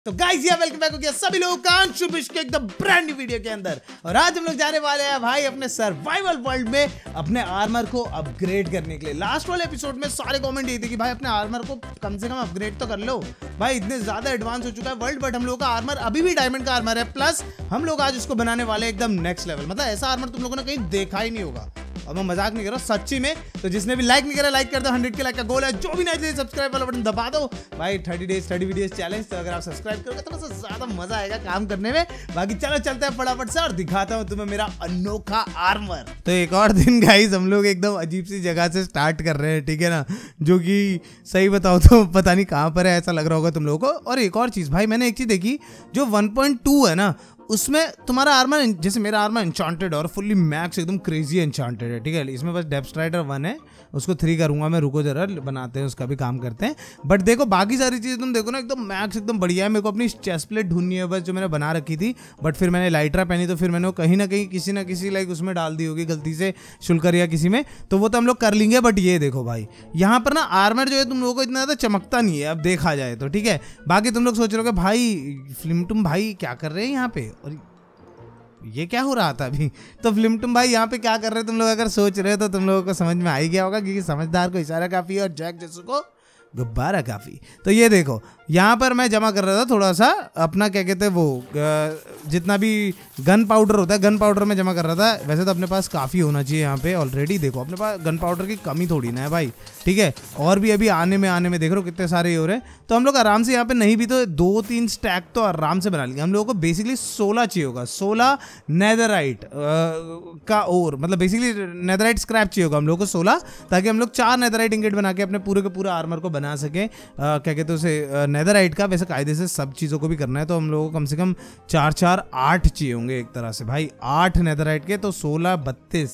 तो गाइस ये welcome back हो गया सभी लोगों का अंशु बिष्ट के एकदम ब्रांड न्यू वीडियो के अंदर। और आज हम लोग जाने वाले हैं भाई अपने सर्वाइवल वर्ल्ड में अपने आर्मर को अपग्रेड करने के लिए। लास्ट वाले एपिसोड में सारे कमेंट ये थे कि भाई अपने आर्मर को कम से कम अपग्रेड तो कर लो भाई, इतने ज्यादा एडवांस हो चुका है वर्ल्ड। बट हम लोगों का आर्मर अभी भी डायमंड का आर्मर है, प्लस हम लोग आज उसको बनाने वाले एकदम नेक्स्ट लेवल। मतलब ऐसा आर्मर तुम लोगों ने कहीं देखा ही नहीं होगा, और मैं मजाक नहीं कर रहा सच्ची में। तो जिसने भी लाइक नहीं करा लाइक कर दो, 100 के लाइक का गोल है। जो भी नहीं सब्सक्राइब वाला बटन दबा दो भाई। 30 डेज 30 वीडियोस चैलेंज, तो अगर आप सब्सक्राइब करोगे थोड़ा सा ज्यादा मजा आएगा काम करने में। बाकी चलो चलते हैं फटाफट से और दिखाता हूं तुम्हें मेरा अनोखा आर्मर। तो एक और दिन गाइस हम लोग एकदम अजीब सी जगह से स्टार्ट कर रहे हैं, ठीक है ना, जो कि सही बताओ तो पता नहीं कहां पर है, ऐसा लग रहा होगा तुम लोगों को। और एक और चीज भाई, मैंने एक चीज देखी, जो 1.2 है ना उसमें तुम्हारा आर्मर, जैसे मेरा आर्मर एन्चांटेड और फुल्ली मैक्स एकदम क्रेजी एन्चांटेड है, ठीक है। इसमें बस डेप्थ स्ट्राइडर 1 है, उसको 3 करूंगा मैं, रुको जरा बनाते हैं, उसका भी काम करते हैं। बट देखो बाकी सारी चीज़ें तुम देखो ना एकदम मैक्स एकदम बढ़िया है। मेरे को अपनी चेस्ट प्लेट ढूंढनी है बस, जो मैंने बना रखी थी, बट फिर मैंने लाइट्रा पहनी तो फिर मैंने वो कहीं ना कहीं किसी ना किसी लाइक उसमें डाल दी होगी गलती से, शुल्कर या किसी में, तो वो तो हम लोग कर लेंगे। बट ये देखो भाई यहाँ पर ना आर्मर जो है तुम लोगों को इतना ज़्यादा चमकता नहीं है अब देखा जाए तो, ठीक है। बाकी तुम लोग सोच रहे हो कि भाई फ्लिमटुम भाई क्या कर रहे हैं यहाँ पे, और ये क्या हो रहा था अभी। तो फ्लिमटुम भाई यहाँ पे क्या कर रहे हैं तुम लोग अगर सोच रहे हो तो तुम लोगों को समझ में आ ही गया होगा, क्योंकि समझदार को इशारा काफ़ी है और जैक जैसे को गुब्बारा काफ़ी। तो ये देखो यहाँ पर मैं जमा कर रहा था थोड़ा सा अपना क्या कहते हैं वो जितना भी गन पाउडर होता है, गन पाउडर में जमा कर रहा था। वैसे तो अपने पास काफ़ी होना चाहिए यहाँ पे ऑलरेडी, देखो अपने पास गन पाउडर की कमी थोड़ी ना है भाई, ठीक है। और भी अभी आने में देख रहे हो कितने सारे हो रहे हैं, तो हम लोग आराम से यहाँ पे नहीं भी तो 2-3 स्टैक तो आराम से बना लेंगे। हम लोगों को बेसिकली 16 चाहिए होगा, 16 नेदरराइट का और मतलब बेसिकली नेदरराइट स्क्रैप चाहिए होगा हम लोग को 16, ताकि हम लोग 4 नेदरराइट इंगेट बना के अपने पूरे के पूरा आर्मर को बना सकें। क्या कहते हैं उसे नेदरराइट का, वैसे कायदे से सब चीज़ों को भी करना है तो हम लोगों को कम से कम 4-4-8 चाहिए होंगे एक तरह से भाई, 8 नेदरराइट के, तो 16 32,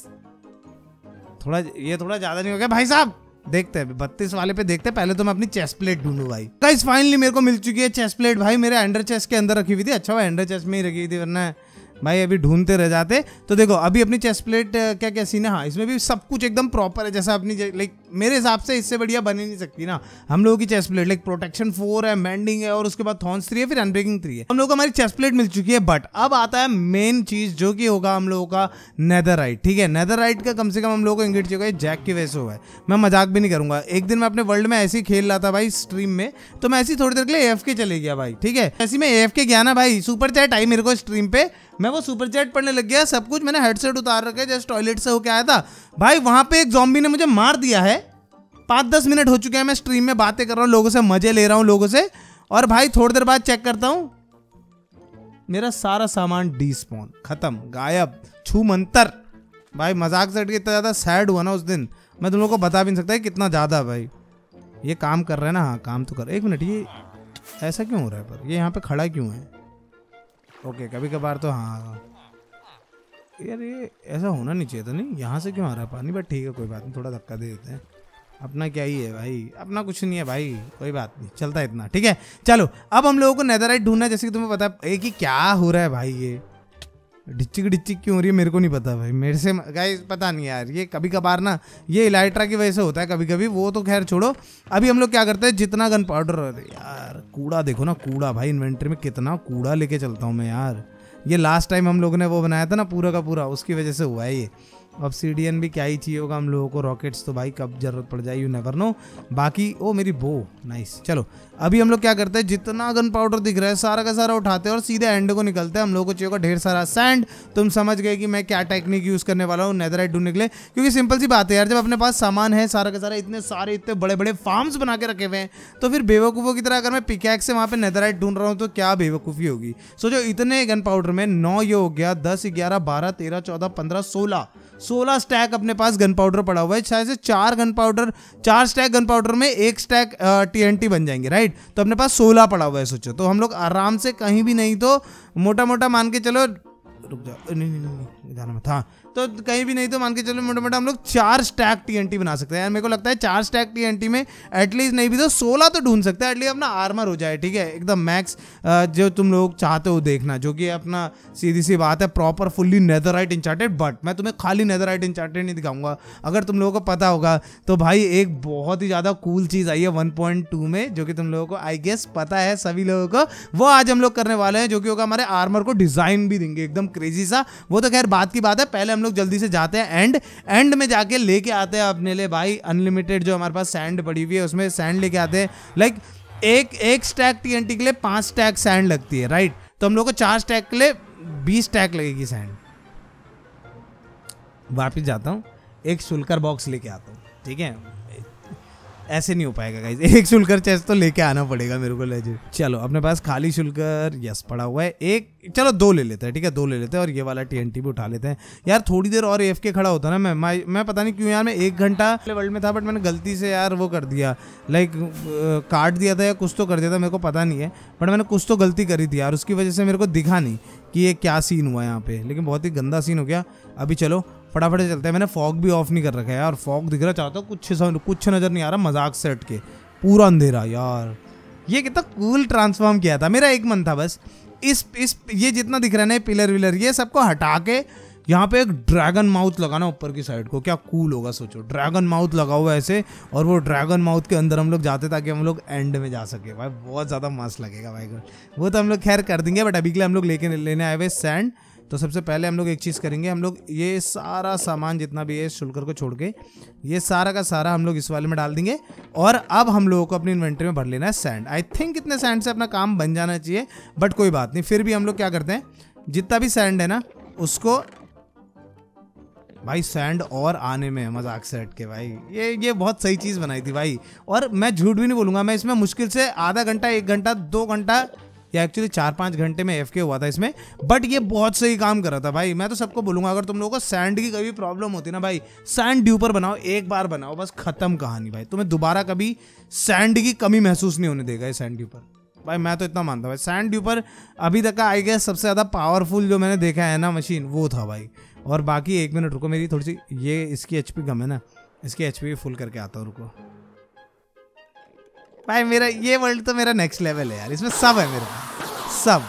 थोड़ा ये थोड़ा ज़्यादा नहीं हो गया भाई साहब। देखते हैं 32 वाले पे देखते हैं, पहले तो मैं अपनी चेस्ट प्लेट ढूंढूं भाई। गाइस फाइनली मेरे को मिल चुकी है चेस्ट प्लेट भाई, मेरे अंडर चेस्ट के अंदर रखी हुई थी। अच्छा वो अंडर चेस्ट में ही रखी हुई थी, वरना भाई अभी ढूंढते रह जाते। तो देखो अभी अपनी चेस्ट प्लेट क्या क्या सीन है, हाँ इसमें भी सब कुछ एकदम प्रॉपर है, जैसा अपनी लाइक मेरे हिसाब से इससे बढ़िया बन ही नहीं सकती ना हम लोगों की चेस्ट प्लेट। लाइक प्रोटेक्शन 4 है, मैंडिंग है, और उसके बाद थॉर्न्स 3 है, फिर अनब्रेकिंग 3 है। हम लोगों को हमारी चेस्ट प्लेट मिल चुकी है। बट अब आता है मेन चीज जो कि होगा हम लोगों का नेदरराइट, ठीक है। नेदरराइट का कम से कम हम लोगों को इंगेट चाहिए, जैक की वजह से हुआ है, मैं मजाक भी नहीं करूंगा। एक दिन मैं अपने वर्ल्ड में ऐसे ही खेल रहा था भाई स्ट्रीम में, तो मैं ऐसी थोड़ी देर के लिए AFK चले गया भाई, ठीक है। ऐसी मैं AFK गया ना भाई, सुपर चैट आई मेरे को स्ट्रीम पे, मैं वो सुपर चैट पढ़ने लग गया, सब कुछ मैंने हेडसेट उतार रखा है, जस्ट टॉयलेट से होके आया था भाई, वहां पे एक ज़ॉम्बी ने मुझे मार दिया है। 5-10 मिनट हो चुके हैं मैं स्ट्रीम में बातें कर रहा हूँ लोगों से, मजे ले रहा हूँ लोगों से, और भाई थोड़ी देर बाद चेक करता हूँ मेरा सारा सामान डिस्पॉन, खत्म, गायब, छू मंतर भाई। मजाक से हट के इतना ज़्यादा सैड हुआ ना उस दिन, मैं तुम लोगों को बता भी नहीं सकता कितना ज़्यादा भाई। ये काम कर रहे हैं ना, हाँ काम तो कर। एक मिनट, ये ऐसा क्यों हो रहा है, पर ये यहाँ पे खड़ा क्यों है? ओके कभी कभार तो हाँ यार ये ऐसा होना नहीं चाहिए था, नहीं यहाँ से क्यों आ रहा है पानी, बट ठीक है कोई बात नहीं, थोड़ा धक्का दे देते हैं, अपना क्या ही है भाई, अपना कुछ नहीं है भाई, कोई बात नहीं, चलता है इतना, ठीक है। चलो अब हम लोगों को नेदरराइट ढूंढना है, जैसे कि तुम्हें पता है कि क्या हो रहा है भाई, ये डिच्चिक क्यों हो रही है मेरे को नहीं पता भाई, मेरे से गाइस पता नहीं यार, ये कभी कभार ना ये इलाइट्रा की वजह से होता है कभी कभी, वो तो खैर छोड़ो। अभी हम लोग क्या करते हैं, जितना गन पाउडर यार, कूड़ा देखो ना, कूड़ा भाई इन्वेंटरी में कितना कूड़ा लेके चलता हूँ मैं यार। ये लास्ट टाइम हम लोगों ने वो बनाया था ना पूरा का पूरा, उसकी वजह से हुआ है ये। ऑब्सीडियन भी क्या ही चाहिए होगा हम लोगों को, रॉकेट्स तो भाई कब जरूरत पड़ जाए यू नेवर नो। बाकी ओ मेरी बो नाइस। चलो अभी हम लोग क्या करते हैं, जितना गन पाउडर दिख रहा है सारा का सारा उठाते हैं और सीधे एंड को निकलते हैं। हम लोगों को चाहिए होगा ढेर सारा सैंड। तुम समझ गए कि मैं क्या टेक्निक यूज़ करने वाला हूँ नेदरराइट ढूंढने के लिए, क्योंकि सिंपल सी बात है यार, जब अपने पास सामान है सारा का सारा, इतने बड़े बड़े फार्म्स बना के रखे हुए हैं, तो फिर बेवकूफ़ों की तरह अगर मैं पिकैक्स से वहाँ पे नेदरराइट ढूंढ रहा हूँ तो क्या बेवकूफ़ी होगी। सोचो इतने गन पाउडर में 9 ये हो गया, 10 11 12 13 14 15 16 स्टैक अपने पास गन पाउडर पड़ा हुआ है। शायद से 4 स्टैक गन पाउडर में 1 स्टैक TNT बन जाएंगे, राइट। तो अपने पास 16 पड़ा हुआ है सोचो, तो हम लोग आराम से कहीं भी नहीं तो मोटा मोटा मान के चलो रुक जाओ, नहीं नहीं नहीं जाना मत। हाँ तो कहीं भी नहीं तो मान के चलो मोटा मोटा हम लोग 4 स्टैक TNT बना सकते हैं यार। मेरे को लगता है 4 स्टैक TNT में एटलीस्ट नहीं भी तो 16 तो ढूंढ सकते हैं, एटलीस्ट अपना आर्मर हो जाए, ठीक है, एकदम मैक्स जो तुम लोग चाहते हो देखना, जो कि अपना सीधी सी बात है proper fully netherite enchanted. But मैं तुम्हें खाली नेदरराइट इंचार्टेड नहीं दिखाऊंगा, अगर तुम लोगों को पता होगा तो भाई एक बहुत ही ज़्यादा कूल चीज़ आई है 1.2 में, जो कि तुम लोगों को आई गेस पता है सभी लोगों को, वो आज हम लोग करने वाले हैं, जो कि होगा हमारे आर्मर को डिजाइन भी देंगे एकदम क्रेजी सा। वो तो खैर बात की बात है, पहले हम लोग जल्दी से जाते हैं एंड में जाके लेके आते हैं अपने लिए भाई अनलिमिटेड जो हमारे पास सैंड पड़ी हुई है उसमें सैंड लेके आते हैं। लाइक एक स्टैक TNT के लिए 5 स्टैक सैंड लगती है, राइट, तो हम लोग को 4 स्टैक के लिए 20 स्टैक लगेगी सैंड। वापिस जाता हूँ, एक शुल्कर बॉक्स लेके आता हूँ, ठीक है, ऐसे नहीं हो पाएगा गाइस, एक शुल्कर चेस्ट तो लेके आना पड़ेगा मेरे को लेजिट। चलो अपने पास खाली शुल्कर यस पड़ा हुआ है एक, चलो 2 ले लेते हैं, ठीक है 2 ले लेते हैं और ये वाला TNT भी उठा लेते हैं। यार थोड़ी देर और AFK खड़ा होता ना मैं पता नहीं क्यों यार, मैं 1 घंटा वर्ल्ड में था बट मैंने गलती से यार वो कर दिया, लाइक काट दिया था या कुछ तो कर दिया था, मेरे को पता नहीं है, बट मैंने कुछ तो गलती करी थी यार, उसकी वजह से मेरे को दिखा नहीं कि ये क्या सीन हुआ यहाँ पे, लेकिन बहुत ही गंदा सीन हो गया। अभी चलो फटाफट चलते हैं, मैंने फॉग भी ऑफ नहीं कर रखा है यार, फॉग दिख रहा चाहता हूँ, कुछ नज़र नहीं आ रहा, मजाक से हट के पूरा अंधेरा यार। ये कितना कूल ट्रांसफॉर्म किया था, मेरा एक मन था बस इस ये जितना दिख रहा है ना पिलर विलर ये सबको हटा के यहाँ पे एक ड्रैगन माउथ लगाना ऊपर की साइड को, क्या कूल होगा सोचो, ड्रैगन माउथ लगा हुआ ऐसे, और वो ड्रैगन माउथ के अंदर हम लोग जाते ताकि हम लोग एंड में जा सके भाई, बहुत ज़्यादा मस्त लगेगा भाई। वो तो हम लोग खैर कर देंगे, बट अभी के लिए हम लोग लेने आए हुए सैंड। तो सबसे पहले हम लोग एक चीज़ करेंगे, हम लोग ये सारा सामान जितना भी है शुल्कर को छोड़ के ये सारा का सारा हम लोग इस वाले में डाल देंगे, और अब हम लोगों को अपनी इन्वेंटरी में भर लेना है सैंड। आई थिंक इतने सैंड से अपना काम बन जाना चाहिए, बट कोई बात नहीं, फिर भी हम लोग क्या करते हैं जितना भी सैंड है ना उसको भाई सैंड और आने में मजाक से हट के भाई ये बहुत सही चीज़ बनाई थी भाई, और मैं झूठ भी नहीं बोलूँगा, मैं इसमें मुश्किल से आधा घंटा 1 घंटा 2 घंटा या एक्चुअली 4-5 घंटे में AFK हुआ था इसमें, बट ये बहुत सही काम कर रहा था भाई। मैं तो सबको बोलूँगा अगर तुम लोगों को सैंड की कभी प्रॉब्लम होती ना भाई, सैंड ड्यूपर बनाओ, एक बार बनाओ बस, खत्म कहानी भाई, तुम्हें दोबारा कभी सैंड की कमी महसूस नहीं होने देगा ये सैंड ड्यूपर भाई, मैं तो इतना मानता भाई। सैंड ड्यूपर अभी तक का आई गेस सबसे ज़्यादा पावरफुल जो मैंने देखा है ना मशीन वो था भाई। और बाकी 1 मिनट रुको, मेरी थोड़ी सी ये इसकी HP कम है ना, इसकी HP भी फुल करके आता हूँ, रुको भाई। मेरा ये वर्ल्ड तो मेरा नेक्स्ट लेवल है यार, इसमें सब है मेरा सब।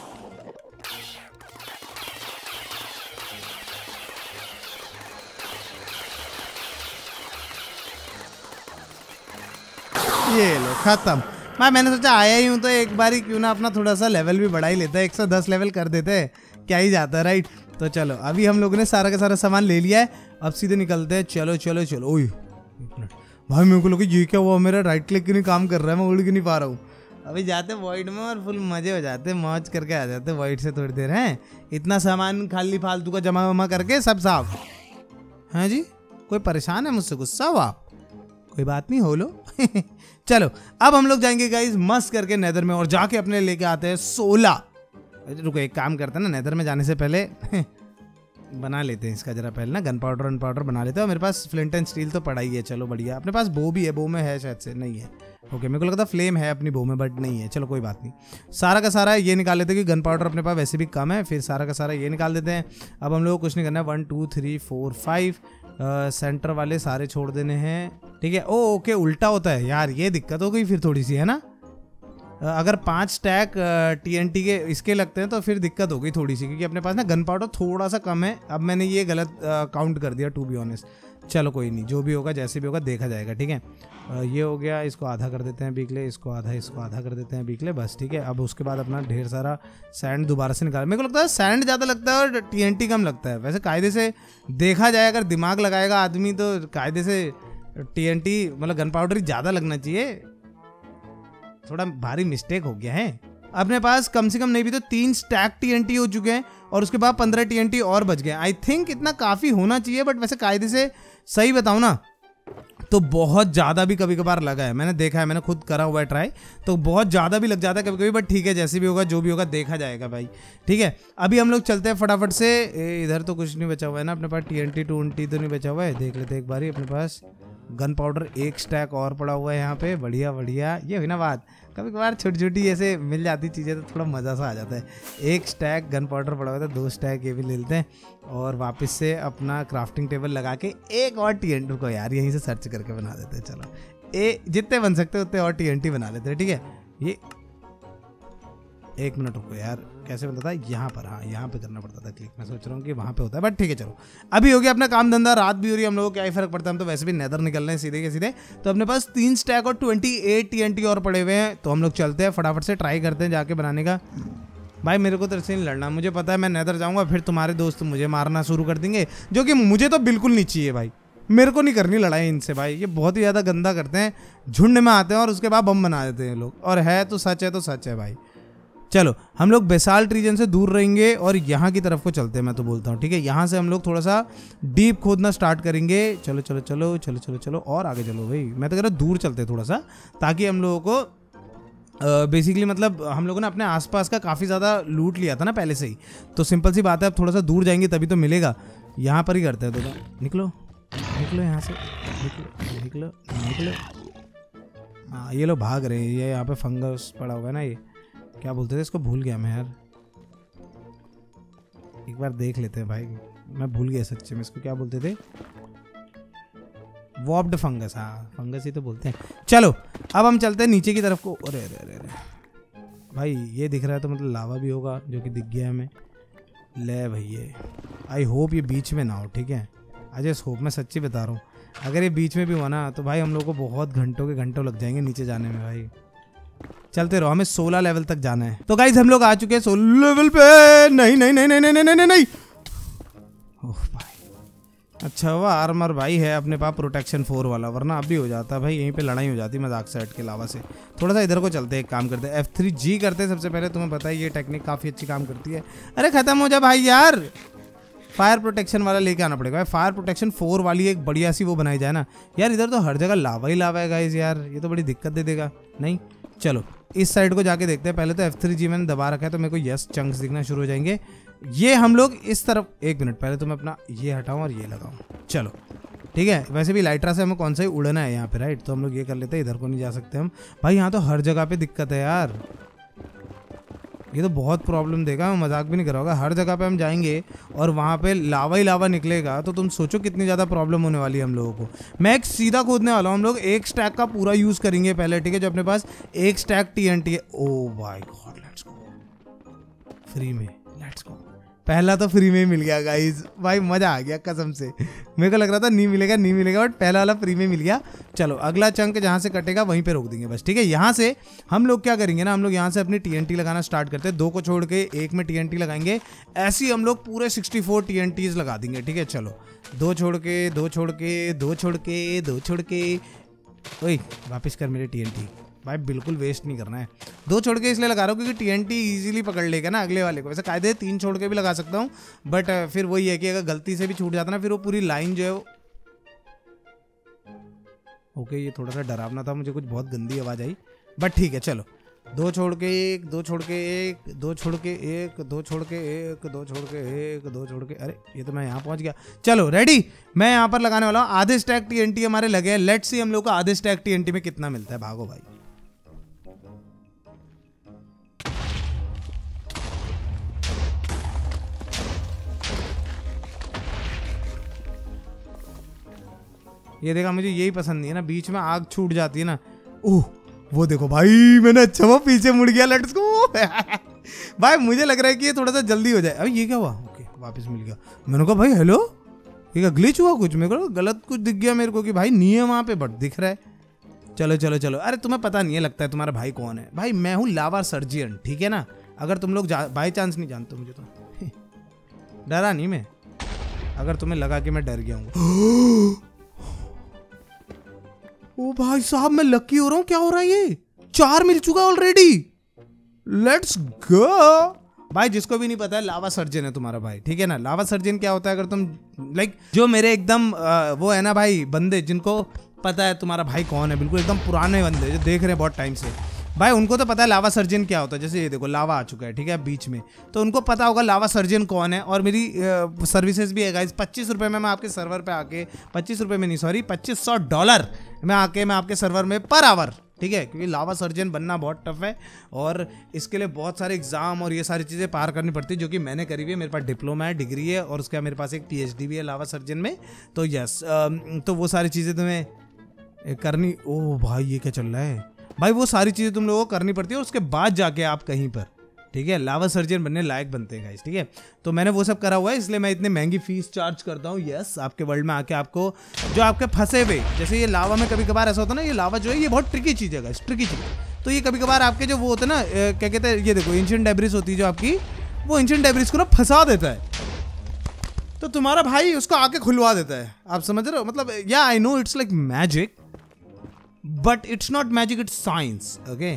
ये लो खत्म भाई, मैंने सोचा आया ही हूँ तो एक बार ही क्यों ना अपना थोड़ा सा लेवल भी बढ़ा ही लेता है, 110 लेवल कर देते हैं, क्या ही जाता है, राइट। तो चलो अभी हम लोगों ने सारा का सारा सामान ले लिया है, अब सीधे निकलते हैं। चलो चलो चलो, ओए भाई मेरे को लगा ये क्या हुआ, मेरा राइट क्लिक क्यों नहीं काम कर रहा है, मैं उड़ क्यों नहीं पा रहा हूँ। अभी जाते वॉइड में और फुल मजे हो जाते, मौज करके आ जाते वॉइड से थोड़ी देर, हैं इतना सामान खाली फालतू का जमा वमा करके सब साफ हैं जी। कोई परेशान है मुझसे, गुस्सा हो आप, कोई बात नहीं हो लो चलो अब हम लोग जाएंगे गाइस मस्त करके नेदर में, और जाके अपने लेके आते हैं 16। रुको एक काम करते हैं ना, नेदर में जाने से पहले बना लेते हैं इसका जरा पहले ना, गन पाउडर बना लेते हैं। मेरे पास फ्लिंट एंड स्टील तो पड़ा ही है, चलो बढ़िया। अपने पास बो भी है, बो में है शायद से, नहीं है, ओके मेरे को लगता फ्लेम है अपनी बो में बट नहीं है, चलो कोई बात नहीं। सारा का सारा ये निकाल लेते हैं कि गन पाउडर अपने पास वैसे भी कम है, फिर सारा का सारा ये निकाल देते हैं। अब हम लोग को कुछ नहीं करना है, 1 2 3 4 5 सेंटर वाले सारे छोड़ देने हैं, ठीक है। ओ ओके उल्टा होता है यार, ये दिक्कत हो गई फिर थोड़ी सी, है ना। अगर 5 स्टैक TNT के इसके लगते हैं तो फिर दिक्कत हो गई थोड़ी सी, क्योंकि अपने पास ना गन पाउडर थोड़ा सा कम है। अब मैंने ये गलत काउंट कर दिया टू बी ऑनेस्ट, चलो कोई नहीं, जो भी होगा जैसे भी होगा देखा जाएगा, ठीक है। ये हो गया, इसको आधा कर देते हैं बीकले, इसको आधा कर देते हैं बीकले, बस ठीक है। अब उसके बाद अपना ढेर सारा सैंड दोबारा से निकाल, मेरे को लगता है सैंड ज़्यादा लगता है और TNT कम लगता है। वैसे कायदे से देखा जाए अगर दिमाग लगाएगा आदमी तो कायदे से TNT मतलब गन पाउडर ही ज़्यादा लगना चाहिए, थोड़ा भारी मिस्टेक हो गया है। अपने पास कम से कम नहीं भी तो 3 स्टैक TNT हो चुके हैं और उसके बाद 15 TNT और बच गए। आई थिंक इतना काफ़ी होना चाहिए, बट वैसे कायदे से सही बताऊँ ना तो बहुत ज़्यादा भी कभी कभार लगा है, मैंने देखा है, मैंने खुद करा हुआ है ट्राई, तो बहुत ज़्यादा भी लग जाता है कभी कभी, बट ठीक है जैसे भी होगा जो भी होगा देखा जाएगा भाई, ठीक है। अभी हम लोग चलते हैं फटाफट से, इधर तो कुछ नहीं बचा हुआ है ना अपने पास, TNT तो नहीं बचा हुआ है, देख लेते एक बार ही। अपने पास गन पाउडर 1 स्टैक और पड़ा हुआ है यहाँ पे, बढ़िया बढ़िया, ये हुई ना बात। कभी कभार छोटी छोटी ऐसे मिल जाती चीज़ें तो थोड़ा मज़ा सा आ जाता है। एक स्टैक गन पाउडर पड़ा हुआ था, 2 स्टैक ये भी ले लेते हैं और वापस से अपना क्राफ्टिंग टेबल लगा के एक और TNT को यार यहीं से सर्च करके बना देते हैं। चलो जितने बन सकते हैं उतने और TNT बना लेते हैं, ठीक है। ये 1 मिनट रुको यार, कैसे बनता था यहाँ पर? हाँ यहाँ पे करना पड़ता था क्लिक। मैं सोच रहा हूँ कि वहाँ पे होता है, बट ठीक है चलो। अभी हो गया अपना काम धंधा, रात भी हो रही है, हम लोगों को क्या ही फर्क पड़ता है, हम तो वैसे भी नेदर निकल रहे हैं सीधे के सीधे। तो अपने पास 3 स्टैक और 28 TNT और पड़े हुए हैं, तो हम लोग चलते हैं फटाफट से ट्राई करते हैं जाके बनाने का। भाई मेरे को तेरे से नहीं लड़ना, मुझे पता है मैं नेदर जाऊँगा फिर तुम्हारे दोस्त मुझे मारना शुरू कर देंगे, जो कि मुझे तो बिल्कुल नहीं चाहिए भाई। मेरे को नहीं करनी लड़ाई इनसे भाई, ये बहुत ही ज़्यादा गंदा करते हैं, झुंड में आते हैं और उसके बाद बम बना देते हैं लोग। और है तो सच है भाई। चलो हम लोग बेसाल्ट रीजन से दूर रहेंगे और यहाँ की तरफ को चलते हैं, मैं तो बोलता हूँ, ठीक है। यहाँ से हम लोग थोड़ा सा डीप खोदना स्टार्ट करेंगे। चलो चलो चलो चलो चलो चलो और आगे चलो भाई। मैं तो कह रहा हूँ दूर चलते हैं थोड़ा सा, ताकि हम लोगों को बेसिकली मतलब हम लोगों ने अपने आसपास का काफ़ी ज़्यादा लूट लिया था ना पहले से ही, तो सिंपल सी बात है अब थोड़ा सा दूर जाएंगे तभी तो मिलेगा। यहाँ पर ही करते हैं। तो निकलो निकलो यहाँ से, निकलो निकलो निकलो। हाँ ये लोग भाग रहे हैं, ये यहाँ पे फंगस पड़ा हुआ है ना, ये क्या बोलते थे इसको, भूल गया मैं यार, एक बार देख लेते हैं भाई, मैं भूल गया सच्चे में इसको क्या बोलते थे। वॉर्प्ड फंगस, हाँ फंगस ही तो बोलते हैं। चलो अब हम चलते हैं नीचे की तरफ को। अरे अरे अरे अरे भाई ये दिख रहा है तो मतलब लावा भी होगा, जो कि दिख गया हमें। ले भाई ये आई होप ये बीच में ना हो, ठीक है। अजय होप, मैं सच्ची बता रहा हूँ, अगर ये बीच में भी हुआ ना तो भाई हम लोग को बहुत घंटों के घंटों लग जाएंगे नीचे जाने में भाई। चलते रहो, हमें 16 लेवल तक जाना है। तो गाइज हम लोग आ चुके हैं 16 लेवल पे। नहीं नहीं नहीं नहीं नहीं नहीं नहीं नहीं। ओह भाई अच्छा हुआ आर्मर भाई है अपने पास प्रोटेक्शन 4 वाला, वरना अब भी हो जाता भाई, यहीं पे लड़ाई हो जाती मजाक से हट के लावा से। थोड़ा सा इधर को चलते हैं, एक काम करते हैं F3G करते हैं सबसे पहले। तुम्हें पता है ये टेक्निक काफ़ी अच्छी काम करती है। अरे खत्म हो जा भाई यार, फायर प्रोटेक्शन वाला लेके आना पड़ेगा। फायर प्रोटेक्शन 4 वाली एक बढ़िया सी वो बनाई जाए ना यार। इधर तो हर जगह लावा ही लावा है गाइज यार, ये तो बड़ी दिक्कत दे देगा। नहीं चलो इस साइड को जाके देखते हैं। पहले तो F3G मैंने दबा रखा है तो मेरे को यस चंक्स दिखना शुरू हो जाएंगे। ये हम लोग इस तरफ, 1 मिनट पहले तो मैं अपना ये हटाऊं और ये लगाऊं। चलो ठीक है, वैसे भी लाइट्रा से हमें कौन सा ही उड़ना है यहाँ पे, राइट। तो हम लोग ये कर लेते हैं, इधर को नहीं जा सकते हम भाई। यहाँ तो हर जगह पे दिक्कत है यार, ये तो बहुत प्रॉब्लम देगा। मैं मजाक भी नहीं कर रहा होगा, हर जगह पे हम जाएंगे और वहाँ पे लावा ही लावा निकलेगा तो तुम सोचो कितनी ज़्यादा प्रॉब्लम होने वाली है हम लोगों को। मैं एक सीधा खोदने वाला हूँ, हम लोग 1 स्टैक का पूरा यूज़ करेंगे पहले, ठीक है। जो अपने पास 1 स्टैक TNT है। Oh my god, let's go free में, लेट्स गो। पहला तो फ्री में ही मिल गया गाइज भाई, मज़ा आ गया कसम से। मेरे को लग रहा था नहीं मिलेगा बट पहला वाला फ्री में मिल गया। चलो अगला चंक जहाँ से कटेगा वहीं पे रोक देंगे बस, ठीक है। यहाँ से हम लोग क्या करेंगे ना, हम लोग यहाँ से अपनी TNT लगाना स्टार्ट करते हैं। 2 को छोड़ के 1 में TNT लगाएंगे, ऐसे ही हम लोग पूरे 64 TNTs लगा देंगे, ठीक है। चलो 2 छोड़ के 2 छोड़ के 2 छोड़ के 2 छोड़ के, ओए वापस कर मेरे TNT भाई, बिल्कुल वेस्ट नहीं करना है। 2 छोड़ के इसलिए लगा रहा हूँ क्योंकि TNT इजीली पकड़ लेगा ना अगले वाले को। वैसे कायदे 3 छोड़ के भी लगा सकता हूँ, बट फिर वही है कि अगर गलती से भी छूट जाता ना फिर वो पूरी लाइन जो है वो। ओके ये थोड़ा सा डरावना था, मुझे कुछ बहुत गंदी आवाज़ आई, बट ठीक है चलो। 2 छोड़ के 1, 2 छोड़ के 1, 2 छोड़ के 1, 2 छोड़ के 1, 2 छोड़ के 1, 2 छोड़ के, अरे ये तो मैं यहाँ पहुँच गया। चलो रेडी, मैं यहाँ पर लगाने वाला हूँ। आधे स्टैक TNT हमारे लगे हैं, लेट्स सी हम लोग को आधे स्टैक TNT में कितना मिलता है। भागो भाई, ये देखा मुझे यही पसंद नहीं है ना, बीच में आग छूट जाती है ना। ओह वो देखो भाई, मैंने अच्छा वो पीछे मुड़ गया, लेट्स गो। भाई मुझे लग रहा है कि ये थोड़ा सा जल्दी हो जाए। अरे ये क्या हुआ, ओके वापस मिल गया। मैंने कहा भाई हेलो, ये ग्लिच हुआ कुछ, मेरे को गलत कुछ दिख गया मेरे को कि भाई नहीं है वहाँ पे बट दिख रहा है। चलो चलो चलो, अरे तुम्हें पता नहीं है लगता है तुम्हारा भाई कौन है। भाई मैं हूँ लावा सर्जियन, ठीक है ना। अगर तुम लोग बाई चांस नहीं जानते मुझे तो डरा नहीं मैं, अगर तुम्हें लगा कि मैं डर गया हूँ। ओ भाई साहब मैं लकी हो रहा हूँ, क्या हो रहा है ये, 4 मिल चुका ऑलरेडी, लेट्स गो। भाई जिसको भी नहीं पता है लावा सर्जन है तुम्हारा भाई, ठीक है ना। लावा सर्जन क्या होता है, अगर तुम लाइक जो मेरे एकदम वो है ना भाई बंदे जिनको पता है तुम्हारा भाई कौन है, बिल्कुल एकदम पुराने बंदे जो देख रहे हैं बहुत टाइम से, भाई उनको तो पता है लावा सर्जन क्या होता है। जैसे ये देखो लावा आ चुका है, ठीक है बीच में, तो उनको पता होगा लावा सर्जन कौन है। और मेरी सर्विसेज भी है गाइस, 25 रुपये में मैं आपके सर्वर पे आके, 25 रुपये में नहीं सॉरी $2500 में आके मैं आपके सर्वर में पर आवर, ठीक है, क्योंकि लावा सर्जन बनना बहुत टफ है और इसके लिए बहुत सारे एग्जाम और ये सारी चीज़ें पार करनी पड़ती है, जो कि मैंने करी हुई है। मेरे पास डिप्लोमा है, डिग्री है और उसके बाद मेरे पास एक PhD भी है लावा सर्जन में। तो यस, तो वो सारी चीज़ें तुम्हें करनी। ओ भाई ये क्या चल रहा है भाई, वो सारी चीज़ें तुम लोगों को करनी पड़ती है और उसके बाद जाके आप कहीं पर, ठीक है, लावा सर्जन बनने लायक बनते हैं गाइस। ठीक है, तो मैंने वो सब करा हुआ है, इसलिए मैं इतनी महंगी फीस चार्ज करता हूँ। यस, आपके वर्ल्ड में आके आपको जो आपके फंसे हुए, जैसे ये लावा में कभी कभार ऐसा होता है ना, ये लावा जो है ये बहुत ट्रिकी चीज़ है गाइस, ट्रिकी चीज़। तो ये कभी कभार आपके जो वो होते हैं ना, क्या कहते हैं, ये देखो एंशिएंट डेब्रिस होती है जो आपकी, वो एंशिएंट डेब्रिस को ना फंसा देता है। तो तुम्हारा भाई उसको आके खुलवा देता है। आप समझ रहे हो, मतलब या I know it's like magic, but it's not magic, it's science. Okay,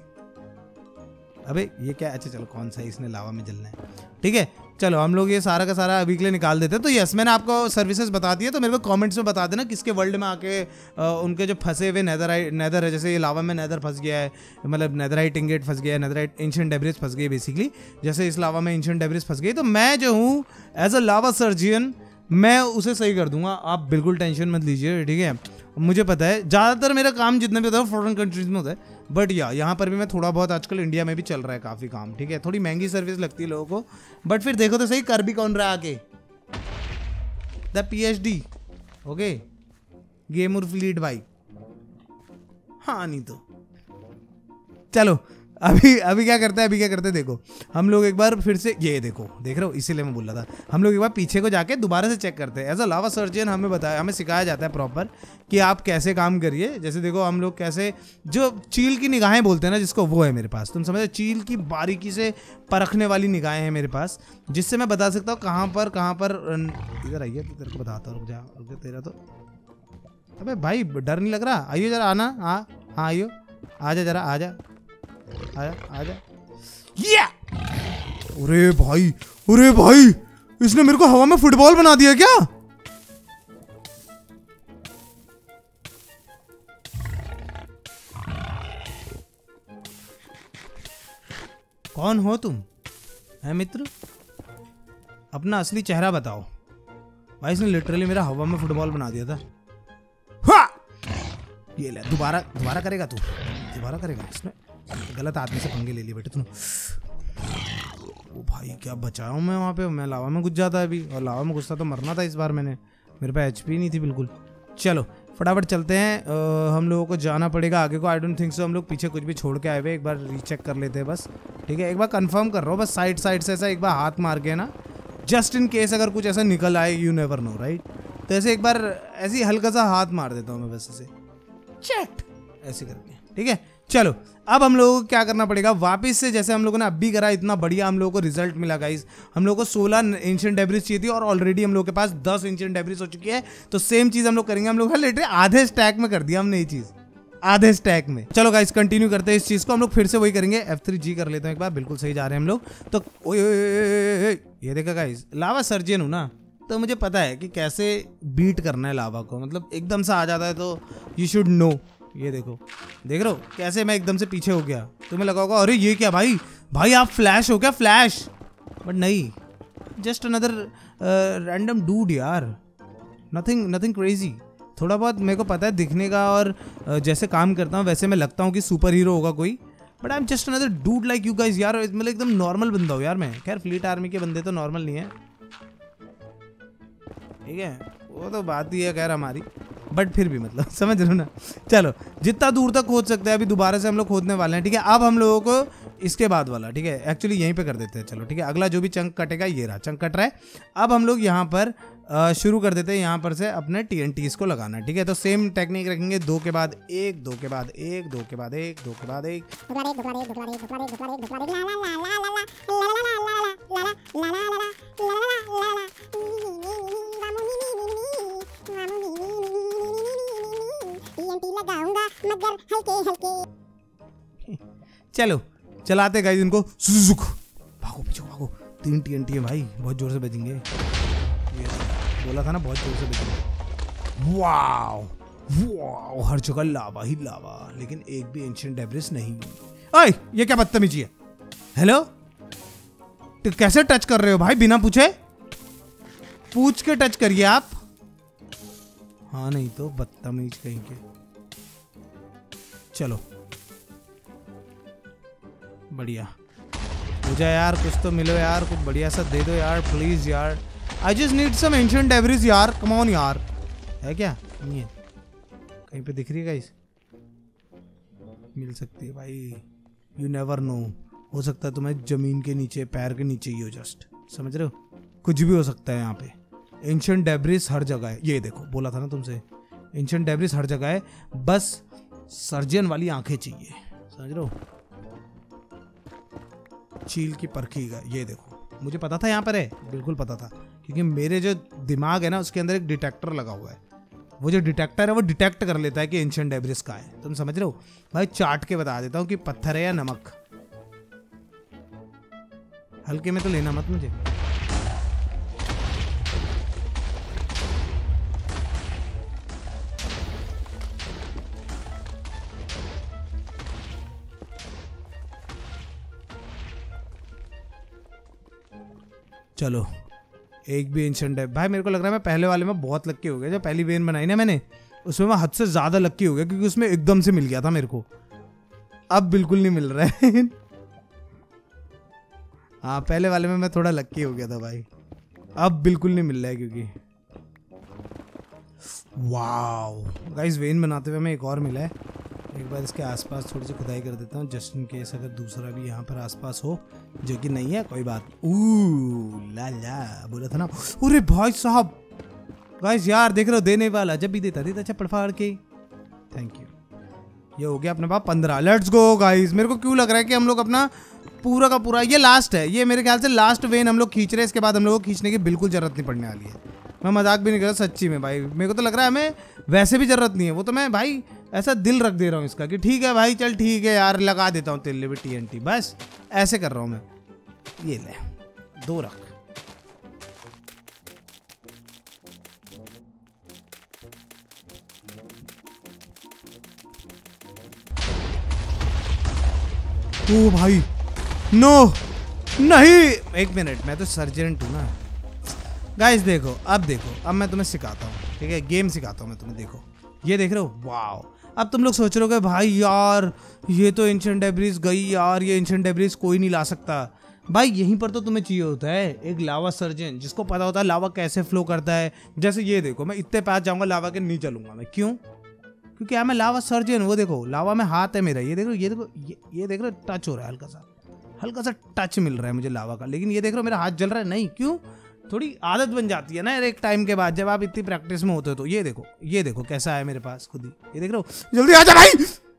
अबे ये क्या, अच्छा चलो कौन सा इसने लावा में जलना है। ठीक है, चलो हम लोग ये सारा का सारा अभी के लिए निकाल देते हैं। तो यस, मैंने आपको सर्विसेज बता दी है, तो मेरे को कमेंट्स में बता देना किसके वर्ल्ड में आके उनके जो फंसे हुए नेदर है, जैसे ये लावा में नेदर फंस गया है, मतलब नेदराइट इंगेट फंस गया है, नेदराइट एंशिएंट डेब्रिस फंस गई है बेसिकली। जैसे इस लावा में एंशिएंट डेब्रिस फंस गई, तो मैं जो हूँ एज अ लावा सर्जियन मैं उसे सही कर दूंगा, आप बिल्कुल टेंशन मत लीजिए। ठीक है, मुझे पता है ज़्यादातर मेरा काम जितना भी होता है फॉरेन कंट्रीज में होता है, बट यहाँ पर भी मैं थोड़ा बहुत, आजकल इंडिया में भी चल रहा है काफ़ी काम। ठीक है, थोड़ी महंगी सर्विस लगती है लोगों को, बट फिर देखो तो सही कर भी कौन रहा है आगे, द PhD। ओके, गेम और फ्लीट भाई, हाँ नहीं तो चलो अभी क्या करते हैं, देखो हम लोग एक बार फिर से, ये देखो देख रहे हो, इसीलिए मैं बोल रहा था, हम लोग एक बार पीछे को जाके दोबारा से चेक करते हैं। एज अ लावा सर्जन हमें सिखाया जाता है प्रॉपर कि आप कैसे काम करिए। जैसे देखो हम लोग कैसे, जो चील की निगाहें बोलते हैं ना जिसको, वो है मेरे पास, तुम समझे, चील की बारीकी से परखने वाली निगाहें हैं मेरे पास, जिससे मैं बता सकता हूँ कहाँ पर। इधर आइए तो तेरे को बताता हूँ, रुक जा तेरा तो, अबे भाई डर नहीं लग रहा, आइयो जरा, आना, हाँ आइयो, आजा जरा, आजा। या अरे भाई इसने मेरे को हवा में फुटबॉल बना दिया क्या? कौन हो तुम, है मित्र? अपना असली चेहरा बताओ। भाई इसने लिटरली मेरा हवा में फुटबॉल बना दिया था। हा! ये ले, दोबारा करेगा तू, दोबारा करेगा। इसने गलत आदमी से पंगे ले लिए बेटे तूने। ओ भाई क्या बचाऊं मैं वहाँ पे, मैं लावा में घुस जाता अभी, और लावा में घुसता तो मरना था इस बार। मेरे पास HP नहीं थी बिल्कुल। चलो फटाफट चलते हैं, हम लोगों को जाना पड़ेगा आगे को। आई डोंट थिंक सो हम लोग पीछे कुछ भी छोड़ के आए हुए, एक बार रीचेक कर लेते हैं बस। ठीक है, एक बार कंफर्म कर रहा हूँ बस, साइड से ऐसा एक बार हाथ मार के ना, जस्ट इन केस अगर कुछ ऐसा निकल आए, यू नेवर नो राइट। तो ऐसे एक बार ऐसे हल्का सा हाथ मार देता हूँ मैं बस, ऐसे चेक ऐसे करके। ठीक है, चलो अब हम लोगों को क्या करना पड़ेगा, वापस से जैसे हम लोगों ने अब भी करा, इतना बढ़िया हम लोगों को रिजल्ट मिला गाइस। हम लोगों को 16 एंशिएंट डेब्रिस चाहिए थी और ऑलरेडी हम लोगों के पास 10 एंशिएंट डेब्रिस हो चुकी है। तो सेम चीज हम लोग करेंगे, हम लोग लिटरली आधे स्टैक में कर दिया हमने ये चीज, आधे स्टैक में। चलो गाइस कंटिन्यू करते हैं इस चीज को, हम लोग फिर से वही करेंगे। F3G कर लेते हैं एक बार, बिल्कुल सही जा रहे हैं हम लोग। तो ये देखा गाइस, लावा सर्जन हूँ ना, तो मुझे पता है कि कैसे बीट करना है लावा को, मतलब एकदम से आ जाता है तो यू शुड नो। ये देखो, देख रहे हो कैसे मैं एकदम से पीछे हो गया। तुम्हें लगा होगा अरे ये क्या भाई आप फ्लैश हो क्या, फ्लैश, बट नहीं, जस्ट अनदर रैंडम डूड यार, नथिंग क्रेजी। थोड़ा बहुत मेरे को पता है दिखने का, और जैसे काम करता हूँ वैसे मैं लगता हूँ कि सुपर हीरो होगा कोई, but I am just another dude like you guys यार। मतलब एकदम नॉर्मल बंदा हूँ यार मैं। खैर फ्लीट आर्मी के बंदे तो नॉर्मल नहीं है, ठीक है, वो तो बात ही है खैर हमारी, बट फिर भी मतलब समझ रहे हो ना। चलो जितना दूर तक खोद सकते हैं अभी दोबारा से हम लोग खोदने वाले हैं। ठीक है, अब हम लोगों को इसके बाद वाला, ठीक है, एक्चुअली यहीं पे कर देते हैं। चलो ठीक है, अगला जो भी चंक कटेगा, ये रहा चंक कट रहा है। अब हम लोग यहाँ पर शुरू कर देते हैं, यहाँ पर से अपने TNTs को लगाना। ठीक है, तो सेम टेक्निक रखेंगे, 2 के बाद 1, 2 के बाद 1, 2 के बाद 1, 2 के बाद 1। चलो चलाते गाइस इनको, भागो पीछे भागो। 3 TNT है भाई, बहुत जोर से बजेंगे, बोला था ना बहुत जोर से बजेंगे। वाओ हर जगह लावा ही लावा, लेकिन एक भी एंशिएंट डेब्रिस नहीं। ओए ये क्या बदतमीजी है, हेलो तो कैसे टच कर रहे हो भाई बिना पूछे? पूछ के टच करिए आप, हाँ नहीं तो बदतमीज कहीं के। चलो बढ़िया मुझे यार, कुछ तो मिलो यार, कुछ बढ़िया सा दे दो यार प्लीज यार। I just need some ancient debris यार, कम ऑन यार। है क्या? नहीं है कहीं पे दिख रही है गाइस? मिल सकती है भाई, यू नेवर नो। हो सकता है तुम्हें जमीन के नीचे, पैर के नीचे ही हो, जस्ट समझ रहे हो, कुछ भी हो सकता है यहाँ पे। एंशिएंट डेब्रिस हर जगह है, ये देखो बोला था ना तुमसे, एंशिएंट डेब्रिस हर जगह है, बस सर्जन वाली आंखें चाहिए, समझ रहे हो, चील की परखी का। ये देखो मुझे पता था यहाँ पर है, बिल्कुल पता था, क्योंकि मेरे जो दिमाग है ना उसके अंदर एक डिटेक्टर लगा हुआ है। वो जो डिटेक्टर है वो डिटेक्ट कर लेता है कि एंशिएंट डेब्रिस का है, तुम समझ रहे हो भाई। चाट के बता देता हूँ कि पत्थर है या नमक। हल्के में तो लेना मत मुझे। चलो एक भी एंशिएंट है भाई। मेरे को लग रहा है मैं पहले वाले में बहुत लक्की हो गया, जो पहली वेन बनाई ना मैंने उसमें मैं हद से ज्यादा लक्की हो गया, क्योंकि उसमें एकदम से मिल गया था मेरे को। अब बिल्कुल नहीं मिल रहा है। हाँ पहले वाले में मैं थोड़ा लक्की हो गया था भाई, अब बिल्कुल नहीं मिल रहा है क्योंकि। वाओ गाइस, वेन बनाते हुए हमें एक और मिला है। एक बार इसके आसपास थोड़ी सी खुदाई कर देता हूँ, जस्ट इन केस अगर दूसरा भी यहाँ पर आसपास हो, जो कि नहीं है कोई बात। ला ला बोला था ना। अरे भाई साहब गाइस यार देख रहे हो, देने वाला जब भी देता देता चप्पड़ फाड़ के। Thank you. ये हो गया अपने पास 15। Let's go guys. मेरे को क्यों लग रहा है कि हम लोग अपना पूरा का पूरा, ये लास्ट है, ये मेरे ख्याल से लास्ट वेन हम लोग खींच रहे हैं। इसके बाद हम लोग को खींचने की बिल्कुल जरूरत नहीं पड़ने वाली है। मैं मजाक भी नहीं कर रहा, सच्ची में भाई। मेरे को तो लग रहा है हमें वैसे भी जरूरत नहीं है, वो तो मैं भाई ऐसा दिल रख दे रहा हूँ इसका कि ठीक है भाई चल ठीक है यार, लगा देता हूँ तेरे लिए TNT, बस ऐसे कर रहा हूँ मैं। ये ले 2 रख। ओ भाई नो नहीं, 1 मिनट, मैं तो सर्जेंट हूँ ना गाइस। देखो अब देखो, अब मैं तुम्हें सिखाता हूँ, ठीक है, गेम सिखाता हूँ मैं तुम्हें। देखो ये देख रहे हो, वाओ। अब तुम लोग सोच रहे हो भाई यार ये तो एंशिएंट डेब्रिस गई यार, ये एंशिएंट डेब्रिस कोई नहीं ला सकता। भाई यहीं पर तो तुम्हें चाहिए होता है एक लावा सर्जन, जिसको पता होता है लावा कैसे फ्लो करता है। जैसे ये देखो, मैं इतने पास जाऊंगा लावा के नहीं चलूंगा मैं, क्यों? क्योंकि मैं लावा सर्जन। वो देखो लावा में हाथ है मेरा, ये देखो ये देखो ये देख रहे हो, टच हो रहा है, हल्का सा टच मिल रहा है मुझे लावा का। लेकिन ये देख रहे हो मेरा हाथ जल रहा है, नहीं क्यों? थोड़ी आदत बन जाती है ना यार एक टाइम के बाद, जब आप इतनी प्रैक्टिस में होते हो तो। ये देखो कैसा है मेरे पास खुद ही, ये देख रहे हो। जल्दी आ जा भाई।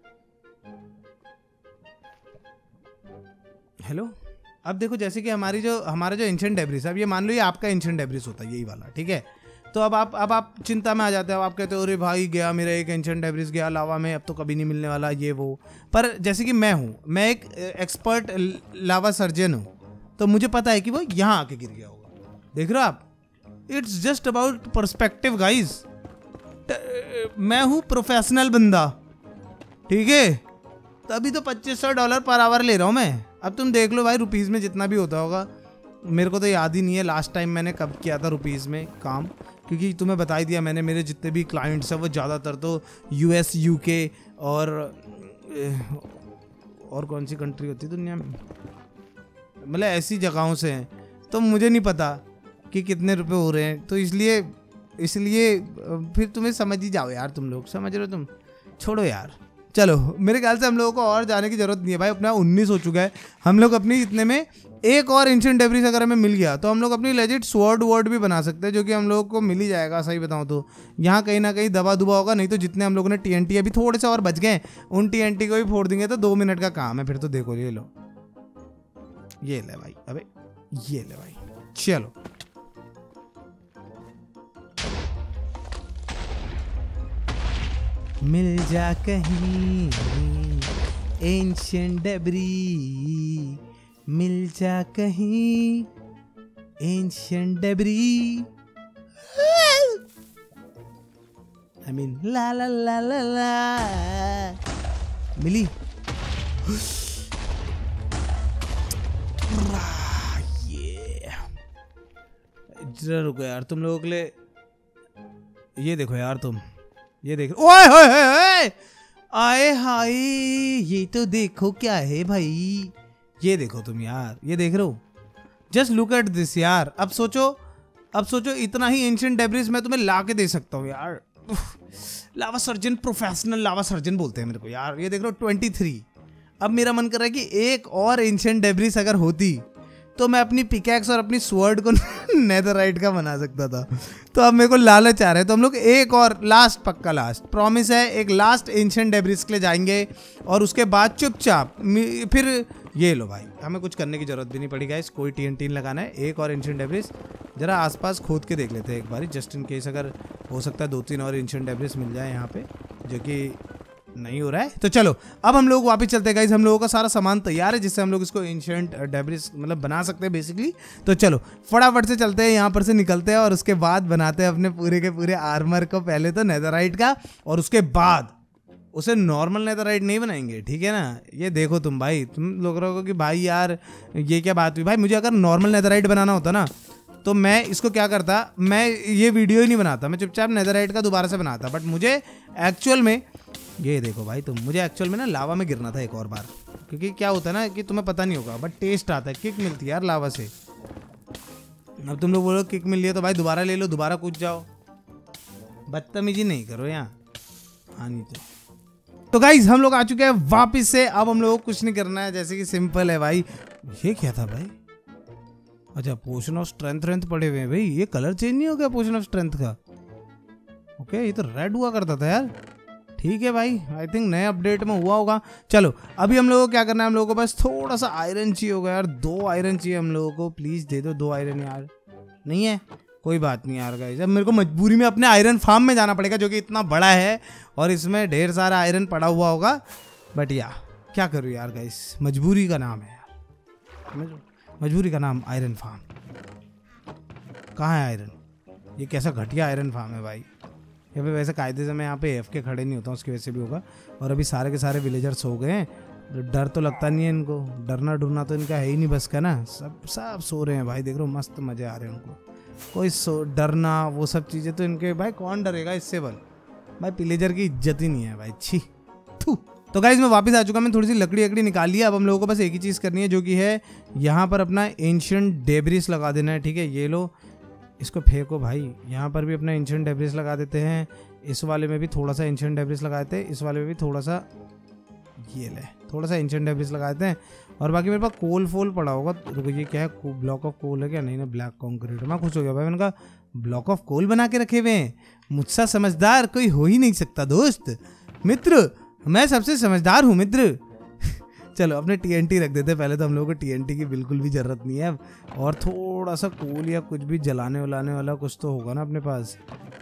हेलो। अब देखो जैसे कि हमारा जो एंशिएंट डेब्रिस है, अब ये मान लो ये आपका एंशिएंट डेब्रिस होता है, यही वाला, ठीक है। तो अब आप चिंता में आ जाते हो, आप कहते हो अरे भाई गया मेरा एक एंशिएंट डेब्रिस, गया लावा में, अब तो कभी नहीं मिलने वाला ये वो। पर जैसे कि मैं हूँ, मैं एक एक्सपर्ट लावा सर्जन हूँ, तो मुझे पता है कि वो यहाँ आके गिर गया होगा। देख रहे हो आप, it's just about perspective guys. मैं हूँ प्रोफेशनल बंदा, ठीक है, तभी तो $2500 पर आवर ले रहा हूँ मैं। अब तुम देख लो भाई रुपीज़ में जितना भी होता होगा, मेरे को तो याद ही नहीं है लास्ट टाइम मैंने कब किया था रुपीज़ में काम, क्योंकि तुम्हें बता ही दिया मैंने, मेरे जितने भी क्लाइंट्स हैं वो ज़्यादातर तो US UK और कौन सी कंट्री होती है दुनिया में, मतलब ऐसी जगहों से हैं। तो मुझे नहीं पता कि कितने रुपए हो रहे हैं, तो इसलिए फिर तुम्हें समझ ही जाओ यार, तुम लोग समझ रहे हो, तुम छोड़ो यार। चलो मेरे ख्याल से हम लोगों को और जाने की जरूरत नहीं है भाई, अपना 19 हो चुका है। हम लोग अपनी इतने में एक और एंशिएंट डेब्रिस अगर हमें मिल गया तो हम लोग अपनी लेजिट स्वॉर्ड वर्ड भी बना सकते हैं, जो कि हम लोगों को मिल ही जाएगा। सही बताऊं तो यहाँ कहीं ना कहीं दबा दुबा होगा, नहीं तो जितने हम लोगों ने TNT अभी थोड़े से और बच गए, उन TNT को भी फोड़ देंगे तो 2 मिनट का काम है फिर तो। देखो ये लो, ये ले भाई, अबे ये ले भाई, चलो मिल जा कहीं एंशिएंट डेब्रिस, मिल जा कहीं एंशिएंट डेब्रिस। आई मीन ला ला ला ला ला, मिली। जरा रुको यार, तुम लोगों के लिए ये देखो यार, तुम ये देख, ओए होए आए हाय, ये तो देखो क्या है भाई, ये देखो तुम यार, ये देख रहे हो, जस्ट लुक एट दिस यार। अब सोचो इतना ही एंशिएंट डेब्रिस मैं तुम्हें ला के दे सकता हूँ यार। Lava surgeon, professional lava surgeon बोलते हैं मेरे को यार। ये देख रहे हो 23। अब मेरा मन कर रहा है कि एक और एंशिएंट डेब्रिस अगर होती तो मैं अपनी पिकैक्स और अपनी स्वॉर्ड को नेदरराइट का बना सकता था। तो अब मेरे को लालच आ रहा है, तो हम लोग एक और लास्ट, पक्का लास्ट प्रॉमिस है, एक लास्ट एंशिएंट डेब्रिस के लिए जाएंगे और उसके बाद चुपचाप फिर ये लो भाई, हमें कुछ करने की जरूरत भी नहीं पड़ी गाइस। कोई TNT लगाना है, एक और एंशिएंट डेब्रिस जरा आसपास खोद के देख लेते हैं एक बार, जस्ट इन केस अगर हो सकता है 2-3 और एंशिएंट डेब्रिस मिल जाए यहाँ पे, जो कि नहीं हो रहा है। तो चलो अब हम लोग वापस चलते हैं गाइस, हम लोगों का सारा सामान तैयार है जिससे हम लोग इसको एंशिएंट डेब्रिस मतलब बना सकते हैं बेसिकली। तो चलो फटाफट से चलते हैं, यहाँ पर से निकलते हैं और उसके बाद बनाते हैं अपने पूरे के पूरे आर्मर को, पहले तो नेदरराइट का और उसके बाद उसे नॉर्मल नेदरराइट नहीं बनाएंगे, ठीक है ना। ये देखो तुम भाई, तुम लोग रहोगे कि भाई यार ये क्या बात हुई। भाई मुझे अगर नॉर्मल नेदरराइट बनाना होता ना तो मैं इसको क्या करता, मैं ये वीडियो ही नहीं बनाता, मैं चुपचाप नेदरराइट का दोबारा से बनाता। बट मुझे एक्चुअल में, ये देखो भाई तुम, मुझे एक्चुअल में ना लावा में गिरना था एक और बार, क्योंकि क्या होता है ना कि तुम्हें पता नहीं होगा बट टेस्ट आता है, किक मिलती है यार लावा से। अब तुम लोग बोलो किक मिल रही है तो भाई दोबारा ले लो, दोबारा कूद जाओ, बदतमीजी नहीं करो यहाँ आनी चाहिए। तो गाइज हम लोग आ चुके हैं वापस से। अब हम लोग को कुछ नहीं करना है, जैसे कि सिंपल है भाई। ये क्या था भाई? अच्छा पोशन ऑफ स्ट्रेंथ पड़े हुए हैं भाई। ये कलर चेंज नहीं हो गया पोशन ऑफ स्ट्रेंथ का? ओके, ये तो रेड हुआ करता था यार। ठीक है भाई, आई थिंक नए अपडेट में हुआ होगा। चलो अभी हम लोगों को क्या करना है, हम लोगों को बस थोड़ा सा आयरन चाहिए होगा यार। 2 आयरन चाहिए हम लोगों को, प्लीज दे दो 2 आयरन यार। नहीं है कोई बात नहीं यार गाइस, अब मेरे को मजबूरी में अपने आयरन फार्म में जाना पड़ेगा जो कि इतना बड़ा है और इसमें ढेर सारा आयरन पड़ा हुआ होगा। बट यार क्या करूँ यार गाइस, मजबूरी का नाम है यार, मजबूरी का नाम आयरन फार्म। कहाँ है आयरन? ये कैसा घटिया आयरन फार्म है भाई। यहाँ पे वैसे कायदे से मैं यहाँ पे AFK खड़े नहीं होता हूँ, उसकी वजह से भी होगा। और अभी सारे के सारे विलेजर्स हो गए हैं, डर तो लगता नहीं है इनको, डरना डरना तो इनका है ही नहीं बस का ना। सब सो रहे हैं भाई, देख रहे हो मस्त मजे आ रहे हैं उनको। कोई डरना वो सब चीज़ें तो इनके भाई कौन डरेगा इससे? भाई विलेजर की इज्जत ही नहीं है भाई, छी थू। तो गाइज मैं वापस आ चुका, मैं थोड़ी सी लकड़ी निकाल लिया। अब हम लोगों को बस एक ही चीज़ करनी है जो कि है यहाँ पर अपना एंशिएंट डेब्रिस लगा देना है। ठीक है, ये लो इसको फेंको भाई। यहाँ पर भी अपना एंशिएंट डेब्रिस लगा देते हैं, इस वाले में भी थोड़ा सा एंशिएंट डेब्रिस लगाते हैं, इस वाले में भी थोड़ा सा, ये ले थोड़ा सा एंशिएंट डेब्रिस लगाते हैं। और बाकी मेरे पास कोल फोल पड़ा होगा। रुको ये क्या है, ब्लॉक ऑफ कोल है क्या? नहीं ना, ब्लैक कॉन्क्रीट। मैं खुश हो गया भाई, मैंने कहा ब्लॉक ऑफ कोल बना के रखे हुए हैं। मुझसे समझदार कोई हो ही नहीं सकता दोस्त, मित्र, मैं सबसे समझदार हूँ मित्र। चलो अपने TNT रख देते हैं पहले, तो हम लोगों को TNT की बिल्कुल भी ज़रूरत नहीं है। और थोड़ा सा कोल या कुछ भी जलाने वलाने वाला कुछ तो होगा ना अपने पास।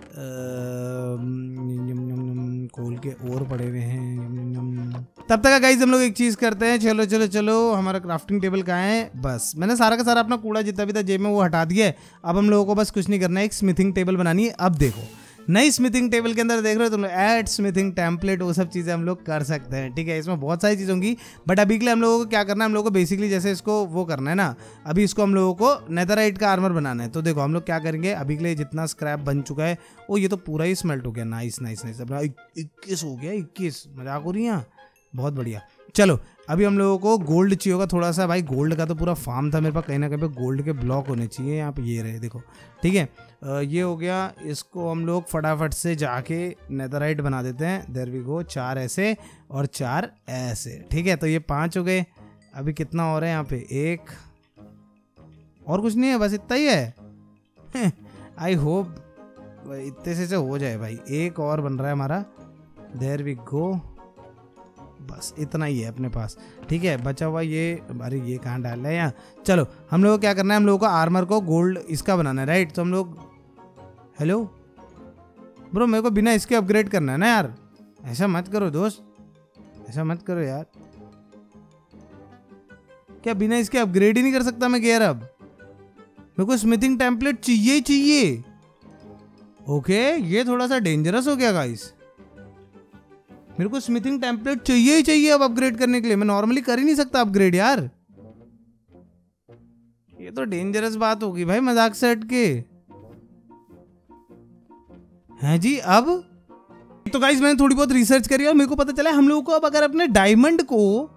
कोल के और पड़े हुए हैं। तब तक गाइस हम लोग एक चीज़ करते हैं, चलो चलो चलो, हमारा क्राफ्टिंग टेबल कहाँ है? बस मैंने सारा का सारा अपना कूड़ा जितना भी था जेब में वो हटा दिया है। अब हम लोगों को बस कुछ नहीं करना है, एक स्मिथिंग टेबल बनानी है। अब देखो नई स्मिथिंग टेबल के अंदर देख रहे हो तुम लोग, ऐड स्मिथिंग टेम्पलेट, वो सब चीज़ें हम लोग कर सकते हैं। ठीक है, इसमें बहुत सारी चीज़ होंगी, बट अभी के लिए हम लोगों को क्या करना है, हम लोगों को बेसिकली जैसे इसको वो करना है ना, अभी इसको हम लोगों को नेदरराइट का आर्मर बनाना है। तो देखो हम लोग क्या करेंगे, अभी के लिए जितना स्क्रैप बन चुका है वो ये तो पूरा ही स्मेल्ट हो गया। नाइस नाइस नाइस, अपना 21 हो गया, 21, मजाक हो रही है, बहुत बढ़िया। चलो अभी हम लोगों को गोल्ड चाहिए होगा थोड़ा सा भाई। गोल्ड का तो पूरा फार्म था मेरे पास, कहीं ना कहीं पे गोल्ड के ब्लॉक होने चाहिए यहाँ पे, ये रहे देखो। ठीक है, ये हो गया। इसको हम लोग फटाफट से जाके नेदरराइट बना देते हैं। देयर वी गो, 4 ऐसे और 4 ऐसे। ठीक है, तो ये 5 हो गए। अभी कितना हो रहा है यहाँ पे? 1 और कुछ नहीं है, बस इतना ही है। आई होप इतने से हो जाए भाई। 1 और बन रहा है हमारा। देयर वी गो, बस इतना ही है अपने पास। ठीक है, बचा हुआ ये, अरे ये कहाँ डाल रहा है यहाँ। चलो हम लोग को क्या करना है, हम लोगों को आर्मर को गोल्ड इसका बनाना है, राइट? तो हम लोग, हेलो ब्रो, मेरे को बिना इसके अपग्रेड करना है ना यार। ऐसा मत करो दोस्त, ऐसा मत करो यार। क्या बिना इसके अपग्रेड ही नहीं कर सकता मैं गेयर? अब मेरे को स्मिथिंग टेम्पलेट चाहिए ही चाहिए। ओके, ये थोड़ा सा डेंजरस हो गया गाइस। मेरे को स्मिथिंग टेम्पलेट चाहिए ही चाहिए अब अपग्रेड करने के लिए। मैं नॉर्मली कर ही नहीं सकता अपग्रेड यार। ये तो डेंजरस बात होगी भाई, मजाक से हट के। हैं जी, अब तो गाइस मैंने थोड़ी बहुत रिसर्च करी और मेरे को पता चला हम लोगों को अब अगर अपने डायमंड को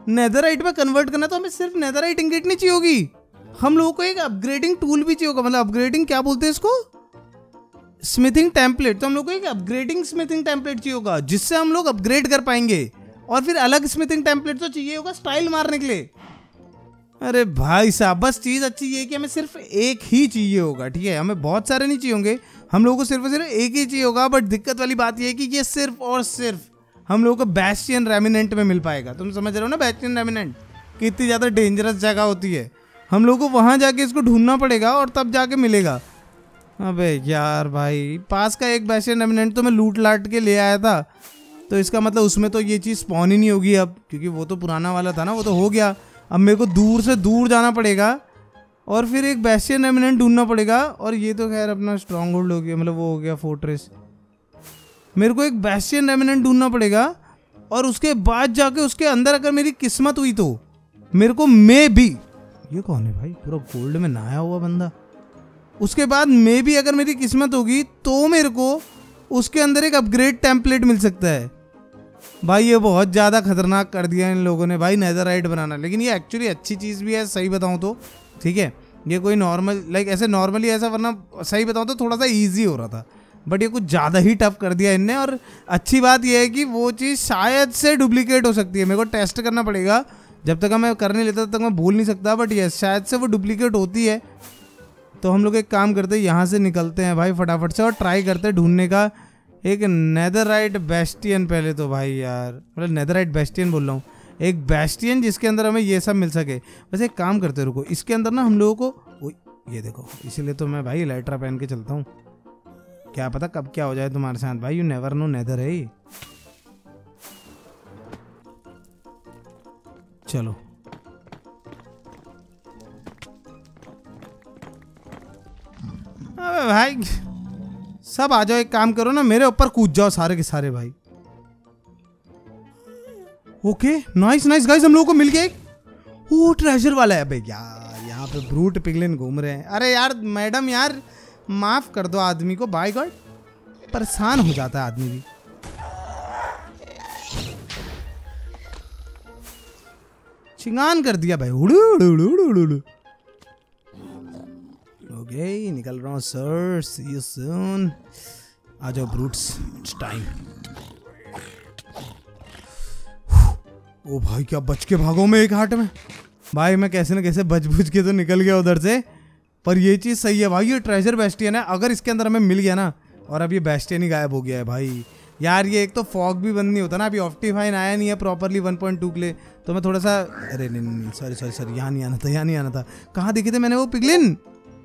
नेदरराइट में कन्वर्ट करना तो हमें सिर्फ नेदरराइट इंगेट नहीं चाहिए होगी, हम लोगों को एक अपग्रेडिंग टूल भी चाहिए होगा। मतलब अपग्रेडिंग क्या बोलते हैं इसको, स्मिथिंग टेम्पलेट। तो हम लोग को एक अपग्रेडिंग स्मिथिंग टेम्पलेट चाहिए होगा जिससे हम लोग अपग्रेड कर पाएंगे। और फिर अलग स्मिथिंग टेम्पलेट तो चाहिए होगा स्टाइल मारने के लिए। अरे भाई साहब, बस चीज अच्छी ये है कि हमें सिर्फ एक ही चाहिए होगा, ठीक है, हमें बहुत सारे नहीं चाहिए होंगे, हम लोगों को सिर्फ एक ही चाहिए होगा। बट दिक्कत वाली बात ये है कि ये सिर्फ और सिर्फ हम लोगों को बैस्टियन रेमिनेंट में मिल पाएगा। तुम समझ रहे हो ना बैस्टियन रेमिनेंट कितनी ज़्यादा डेंजरस जगह होती है, हम लोगों को वहाँ जाके इसको ढूंढना पड़ेगा और तब जाके मिलेगा। अबे यार भाई, पास का एक बैस्टियन रेमिनेंट तो मैं लूट लाट के ले आया था, तो इसका मतलब उसमें तो ये चीज़ स्पॉन ही नहीं होगी अब, क्योंकि वो तो पुराना वाला था ना, वो तो हो गया। अब मेरे को दूर से दूर जाना पड़ेगा और फिर एक बैस्टियन रेमिनेंट ढूंढना पड़ेगा। और ये तो खैर अपना स्ट्रॉन्ग होल्ड हो गया, मतलब वो हो गया फोर्ट्रेस। मेरे को एक बैस्टियन रेमिनेंट ढूंढना पड़ेगा और उसके बाद जाके उसके अंदर अगर मेरी किस्मत हुई तो मेरे को मे भी, ये कौन है भाई, पूरा गोल्ड में नहाया हुआ बंदा, उसके बाद मे भी अगर मेरी किस्मत होगी तो मेरे को उसके अंदर एक अपग्रेड टेम्पलेट मिल सकता है। भाई ये बहुत ज़्यादा खतरनाक कर दिया इन लोगों ने भाई नेदरराइट बनाना। लेकिन ये एक्चुअली अच्छी चीज़ भी है, सही बताऊँ तो, ठीक है। ये कोई नॉर्मल लाइक ऐसे नॉर्मली ऐसा, वरना सही बताऊँ तो थोड़ा सा ईजी हो रहा था, बट ये कुछ ज़्यादा ही टफ कर दिया इनने। और अच्छी बात यह है कि वो चीज़ शायद से डुप्लीकेट हो सकती है, मेरे को टेस्ट करना पड़ेगा। जब तक मैं कर नहीं लेता तब तक मैं बोल नहीं सकता, बट ये शायद से वो डुप्लीकेट होती है। तो हम लोग एक काम करते हैं, यहाँ से निकलते हैं भाई फटाफट से और ट्राई करते हैं ढूंढने का एक नेदरराइट बेस्टियन। पहले तो भाई यार, मतलब नेदरराइट बेस्टियन बोल रहा हूँ, एक बेस्टियन जिसके अंदर हमें ये सब मिल सके। वैसे एक काम करते रुको, इसके अंदर ना हम लोगों को, ये देखो, इसीलिए तो मैं भाई इलाइट्रा पहन के चलता हूँ, क्या पता कब क्या हो जाए तुम्हारे साथ भाई, यू नेवर नो नेदर है। चलो अबे भाई सब आ जाओ, एक काम करो ना, मेरे ऊपर कूद जाओ सारे के सारे भाई। ओके नाइस नाइस गाइस, हम लोगों को मिल गया एक, वो ट्रेजर वाला है। अबे यार यहाँ पे ब्रूट पिगलिन घूम रहे हैं। अरे यार मैडम यार माफ कर दो आदमी को, बाय गॉड परेशान हो जाता है आदमी भी। चिंगान कर दिया भाई, उड़ू उड़ू उड़ू उड़ू उड़ू। ओके निकल रहा हूँ सर, सी यू सून। आ जाओ ब्रूट्स, इट्स टाइम। ओ भाई क्या बच के भागो मैं एक हाट में भाई, मैं कैसे ना कैसे बच बुझ के तो निकल गया उधर से। पर ये चीज़ सही है भाई, ये ट्रेजर बेस्टियन है, अगर इसके अंदर हमें मिल गया ना, और अब ये बेस्टियन ही गायब हो गया है भाई। यार ये एक तो फॉग भी बंद नहीं होता ना, अभी ऑप्टिफाइन आया नहीं है प्रॉपरली 1.2 के लिए, तो मैं थोड़ा सा, अरे नहीं सॉरी सॉरी सॉरी, यहाँ नहीं आना था, यहाँ नहीं आना था। कहाँ देखे थे मैंने वो पिगलिन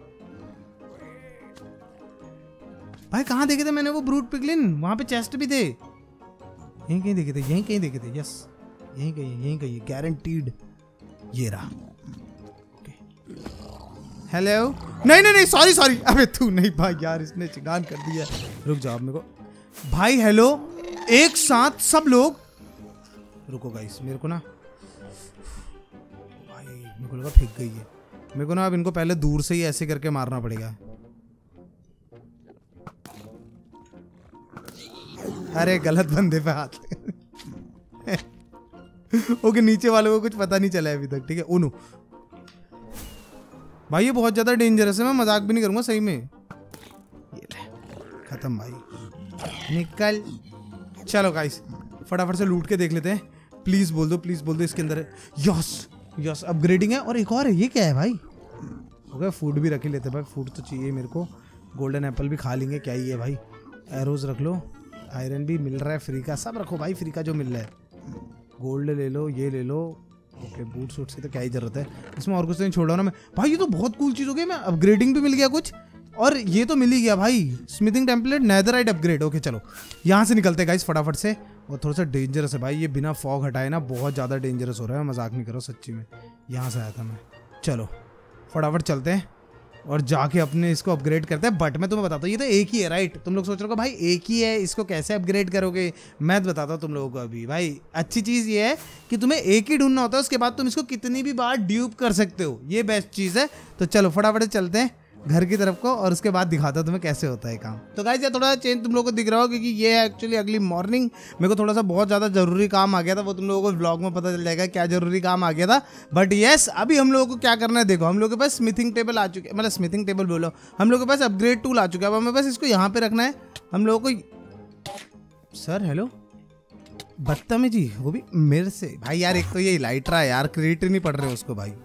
भाई, कहाँ देखे थे मैंने वो ब्रूट पिगलिन? वहाँ पे चेस्ट भी थे, यहीं कहीं देखे थे, यहीं कहीं देखे थे, यस यहीं कहीं गारंटीड। ये रहा। हेलो, नहीं सॉरी सॉरी, अबे तू नहीं भाई यार, इसने चिगान कर दिया। रुक जाओ मेरे को भाई, हेलो एक साथ सब लोग, रुको गाइस, मेरे को ना भाई, मेरे को लगा फेंक गई है, मेरे को ना अब इनको पहले दूर से ही ऐसे करके मारना पड़ेगा। अरे गलत बंदे पे हाथ ओके नीचे वालों को कुछ पता नहीं चला है अभी तक, ठीक है। उनु भाई ये बहुत ज्यादा डेंजरस है, मैं मजाक भी नहीं करूंगा सही में। ये खत्म भाई, निकल। चलो गाइस फटाफट से लूट के देख लेते हैं, प्लीज बोल दो इसके अंदर है। यस यस अपग्रेडिंग है, और एक और है, ये क्या है भाई? ओके फूड भी रख ही लेते भाई, फूड तो चाहिए मेरे को। गोल्डन एप्पल भी खा लेंगे, क्या ही है भाई। एरोज रख लो, आयरन भी मिल रहा है फ्री का, सब रखो भाई फ्री का जो मिल रहा है। गोल्ड ले लो, ये ले लो। ओके बूट सूट की तो क्या ही जरूरत है, इसमें और कुछ तो नहीं छोड़ रहा ना मैं भाई। ये तो बहुत कूल चीज़ हो गई, मैं अपग्रेडिंग भी मिल गया कुछ, और ये तो मिल ही गया भाई smithing template netherite upgrade. Okay चलो यहाँ से निकलते हैं गाइस फटाफट से। और थोड़ा सा डेंजरस है भाई ये, बिना फॉग हटाए ना बहुत ज़्यादा डेंजरस हो रहा है, मजाक नहीं करो सच्ची में। यहाँ से आया था मैं, चलो फटाफट चलते हैं और जाके अपने इसको अपग्रेड करते हैं। बट मैं तुम्हें बताता हूँ, ये तो एक ही है राइट? तुम लोग सोच रहे हो भाई एक ही है, इसको कैसे अपग्रेड करोगे? मैं बताता हूँ तुम लोगों को अभी। भाई अच्छी चीज़ ये है कि तुम्हें एक ही ढूंढना होता है, उसके बाद तुम इसको कितनी भी बार ड्यूप कर सकते हो, ये बेस्ट चीज़ है। तो चलो फटाफट चलते हैं घर की तरफ को और उसके बाद दिखाता हूँ तुम्हें कैसे होता है काम। तो गाइस ये थोड़ा चेंज तुम लोगों को दिख रहा हो क्योंकि ये है एक्चुअली अगली मॉर्निंग। मेरे को थोड़ा सा बहुत ज़्यादा ज़रूरी काम आ गया था, वो तुम लोगों को व्लॉग में पता चल जाएगा क्या ज़रूरी काम आ गया था। बट येस अभी हम लोगों को क्या करना है, देखो हम लोग के पास स्मिथिंग टेबल आ चुके, मतलब स्मिथिंग टेबल बोलो, हम लोग के पास अपग्रेड टूल आ चुका है। अब हमें बस इसको यहाँ पे रखना है हम लोगों को। सर हेलो, बदतमीजी वो भी मेरे से भाई यार। एक तो ये लाइटरा है यार, क्रेडिट नहीं पड़ रहे उसको भाई।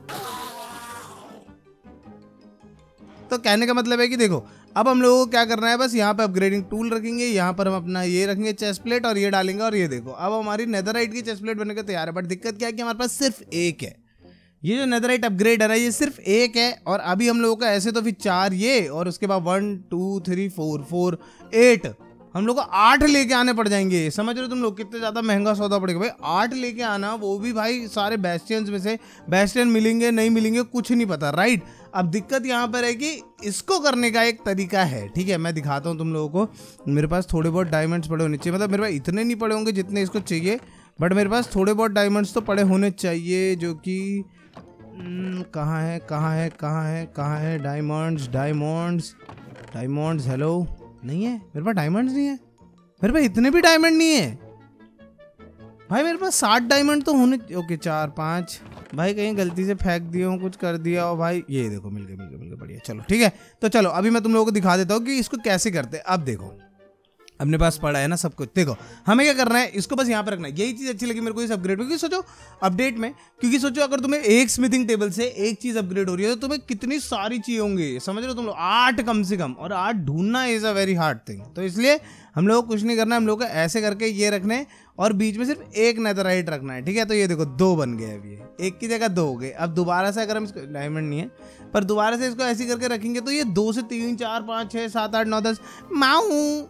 तो कहने का मतलब है कि देखो अब हम लोगों को क्या करना है, बस यहाँ पे अपग्रेडिंग टूल रखेंगे, यहाँ पर हम अपना ये रखेंगे चेस्ट प्लेट और ये डालेंगे और ये देखो अब हमारी नेदरराइट की चेस्ट प्लेट बनने को तैयार है। बट दिक्कत क्या है कि हमारे पास सिर्फ एक है, ये जो नेदरराइट अपग्रेड है ना ये सिर्फ एक है। और अभी हम लोगों का ऐसे तो फिर 4 ये और उसके बाद 1 2 3 4 8 हम लोग को 8 लेके आने पड़ जाएंगे। समझ रहे हो तुम लोग कितने ज़्यादा महंगा सौदा पड़ेगा भाई 8 लेके आना, वो भी भाई सारे बेस्टियंस में से। बेस्टियन मिलेंगे नहीं मिलेंगे कुछ नहीं पता, राइट। अब दिक्कत यहाँ पर है कि इसको करने का एक तरीका है, ठीक है मैं दिखाता हूँ तुम लोगों को। मेरे पास थोड़े बहुत डायमंड्स पड़े होने चाहिए, मतलब मेरे पास इतने नहीं पड़े होंगे जितने इसको चाहिए, बट मेरे पास थोड़े बहुत डायमंड्स तो पड़े होने चाहिए। जो कि कहाँ है कहाँ है कहाँ है कहाँ है, डायमंड्स डायमंड्स डायमंड्स, हेलो नहीं है मेरे पास, डायमंड्स नहीं है मेरे पास, इतने भी डायमंड नहीं है भाई मेरे पास। 60 डायमंड तो होने, ओके 4 5 भाई कहीं गलती से फेंक दिया हूँ, कुछ कर दिया हो भाई। ये देखो मिल गए बढ़िया, चलो ठीक है। तो चलो अभी मैं तुम लोगों को दिखा देता हूँ कि इसको कैसे करते हैं। अब देखो अपने पास पड़ा है ना सब कुछ, देखो हमें क्या करना है, इसको बस यहाँ पे रखना है। यही चीज़ अच्छी लगी मेरे को इस अपग्रेड में, क्योंकि सोचो अपडेट में, क्योंकि सोचो अगर तुम्हें एक स्मिथिंग टेबल से एक चीज़ अपग्रेड हो रही है तो तुम्हें कितनी सारी चाहिए होंगी, समझ रहे हो तुम लोग, 8 कम से कम, और 8 ढूंढना is a very hard thing. तो इसलिए हम लोग को कुछ नहीं करना है, हम लोग को ऐसे करके ये रखने और बीच में सिर्फ एक नेदरराइट रखना है, ठीक है। तो ये देखो 2 बन गए, अब ये एक की जगह 2 हो गए। अब दोबारा से अगर हम इसको, डायमंड नहीं है पर दोबारा से इसको ऐसे करके रखेंगे तो ये 2 से 3 4 5 6 7 8 9 10 माऊ।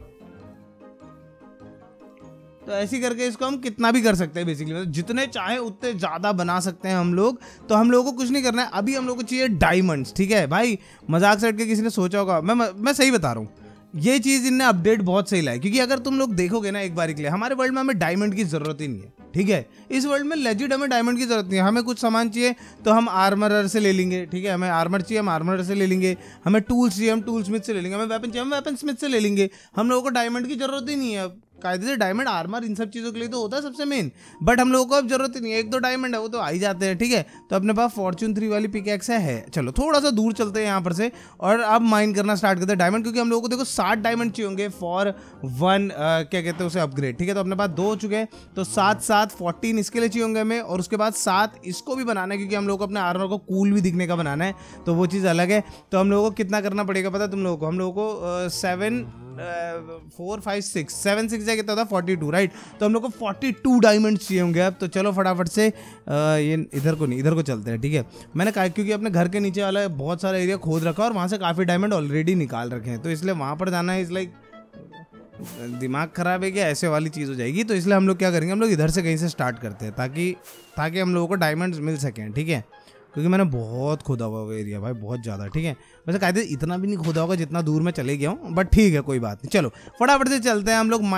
तो ऐसी करके इसको हम कितना भी कर सकते हैं बेसिकली, मतलब जितने चाहे उतने ज़्यादा बना सकते हैं हम लोग। तो हम लोगों को कुछ नहीं करना है, अभी हम लोग को चाहिए डायमंड्स, ठीक है भाई। मजाक से हट के किसी ने सोचा होगा, मैं सही बता रहा हूँ, ये चीज़ इनने अपडेट बहुत सही लाई। क्योंकि अगर तुम लोग देखोगे ना एक बार के लिए, हमारे वर्ल्ड में हमें डायमंड की ज़रूरत ही नहीं है, ठीक है। इस वर्ल्ड में लेजिट हमें डायमंड की जरूरत नहीं है। हमें कुछ सामान चाहिए तो हम आर्मरर से ले लेंगे, ठीक है। हमें आर्मर चाहिए हम आर्मरर से ले लेंगे, हमें टूल्स चाहिए हम टूल स्मिथ से ले लेंगे, हमें वेपन चाहिए हम वेपन स्मिथ से ले लेंगे। हम लोगों को डायमंड की जरूरत ही नहीं है। कायदे से डायमंड आर्मर इन सब चीज़ों के लिए तो होता है सबसे मेन, बट हम लोगों को अब जरूरत ही नहीं है। 1 2 डायमंड है वो तो आ ही जाते हैं, ठीक है। तो अपने पास फॉर्च्यून 3 वाली पिकैक्स है। चलो थोड़ा सा दूर चलते हैं यहाँ पर से और अब माइन करना स्टार्ट करते हैं डायमंड, क्योंकि हम लोगों को देखो 60 डायमंड चाहिए होंगे फॉर 1 क्या कहते हैं उसे अपग्रेड, ठीक है। तो अपने पास 2 हो चुके हैं, तो 7 7 14 इसके लिए चाहिए होंगे हमें, और उसके बाद 7 इसको भी बनाना है क्योंकि हम लोग को अपने आर्मर को कूल भी दिखने का बनाना है, तो वो चीज़ अलग है। तो हम लोगों को कितना करना पड़ेगा पता है तुम लोगों को, हम लोगों को 7 4 5 6 7 6 कितना होता है 42, राइट। तो हम लोग को 42 डायमंड चाहिए होंगे अब। तो चलो फटाफट से ये इधर को नहीं, इधर को चलते हैं, ठीक है। मैंने कहा क्योंकि अपने घर के नीचे वाला बहुत सारा एरिया खोद रखा और वहाँ से काफ़ी डायमंड ऑलरेडी निकाल रखे हैं, तो इसलिए वहाँ पर जाना है इज़ लाइक दिमाग खराब है क्या, ऐसे वाली चीज़ हो जाएगी। तो इसलिए हम लोग क्या करेंगे, हम लोग इधर से कहीं से स्टार्ट करते हैं ताकि हम लोगों को डायमंड्स मिल सकें, ठीक है। क्योंकि मैंने बहुत खोदा हुआ वो एरिया भाई, बहुत ज़्यादा, ठीक है। वैसे कायदे इतना भी नहीं खोदा होगा जितना दूर मैं चले गया हूँ, बट ठीक है कोई बात नहीं। चलो फटाफट से चलते हैं हम लोग।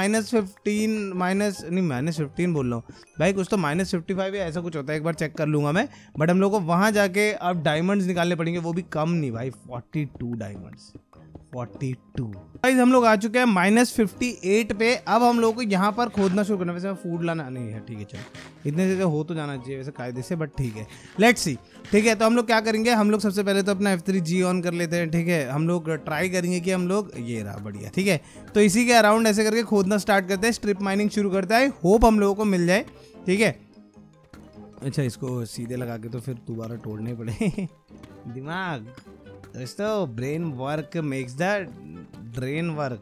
-15 बोल रहा हूँ भाई, कुछ तो -55 या ऐसा कुछ होता है, एक बार चेक कर लूँगा मैं। बट हम लोग को वहाँ जाके अब डायमंड्स निकालने पड़ेंगे, वो भी कम नहीं भाई, 42 डायमंड्स, 42 गाइस। हम लोग आ चुके हैं -58 पे। अब हम लोग को यहाँ पर खोदना शुरू करना। वैसे फूड लाना नहीं है, ठीक है चलो इतने से हो तो जाना चाहिए वैसे कायदे से, बट ठीक है लेट्स सी, ठीक है। तो हम लोग क्या करेंगे, हम लोग सबसे पहले तो अपना F3G ऑन कर लेते हैं, ठीक है। हम लोग ट्राई करेंगे कि हम लोग ये रहा बढ़िया, ठीक है। तो इसी के अराउंड ऐसे करके खोदना स्टार्ट करते हैं, स्ट्रिप माइनिंग शुरू करते हैं। होप हम लोगों को मिल जाए, ठीक है। अच्छा इसको सीधे लगा के तो फिर दोबारा तोड़ने पड़े दिमाग दोस्तों, brain work makes the drain work.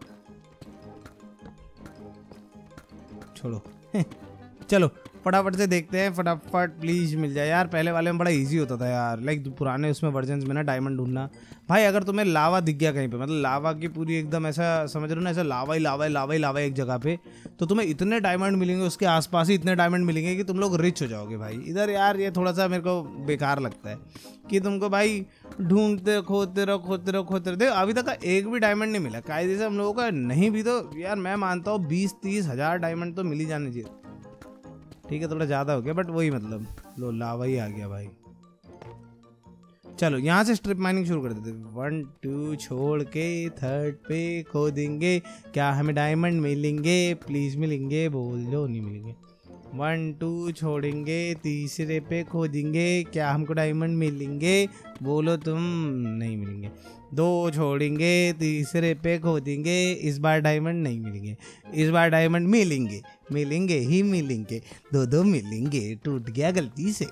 छोड़ो चलो फटाफट से देखते हैं, फटाफट प्लीज मिल जाए यार। पहले वाले में बड़ा इजी होता था यार, लाइक पुराने उसमें वर्जन्स में ना डायमंड ढूंढना भाई। अगर तुम्हें लावा दिख गया कहीं पे, मतलब लावा की पूरी एकदम ऐसा समझ रहे हो ना, ऐसा लावा ही लावा लावा ही लावा एक जगह पे, तो तुम्हें इतने डायमंड मिलेंगे, उसके आसपास ही इतने डायमंड मिलेंगे कि तुम लोग रिच हो जाओगे भाई। इधर यार ये थोड़ा सा मेरे को बेकार लगता है कि तुमको भाई ढूंढते खोदते रहो। देखो अभी तक एक भी डायमंड नहीं मिला कायदे से हम लोगों का, नहीं भी तो यार मैं मानता हूँ 20-30 हज़ार डायमंड तो मिल ही जाने चाहिए, ठीक है। थोड़ा ज़्यादा हो गया बट वही मतलब लो लावा ही आ गया भाई। चलो यहाँ से स्ट्रिप माइनिंग शुरू कर देते। 1 2 छोड़ के 3rd पे खोदेंगे, क्या हमें डायमंड मिलेंगे? प्लीज मिलेंगे, बोल दो नहीं मिलेंगे। 1 2 छोड़ेंगे, तीसरे पे खोदेंगे, क्या हमको डायमंड मिलेंगे? बोलो तुम, नहीं मिलेंगे। 2 छोड़ेंगे, तीसरे पे खोदेंगे, इस बार डायमंड नहीं मिलेंगे, इस बार डायमंड मिलेंगे, मिलेंगे ही मिलेंगे। 2 मिलेंगे, टूट गया गलती से।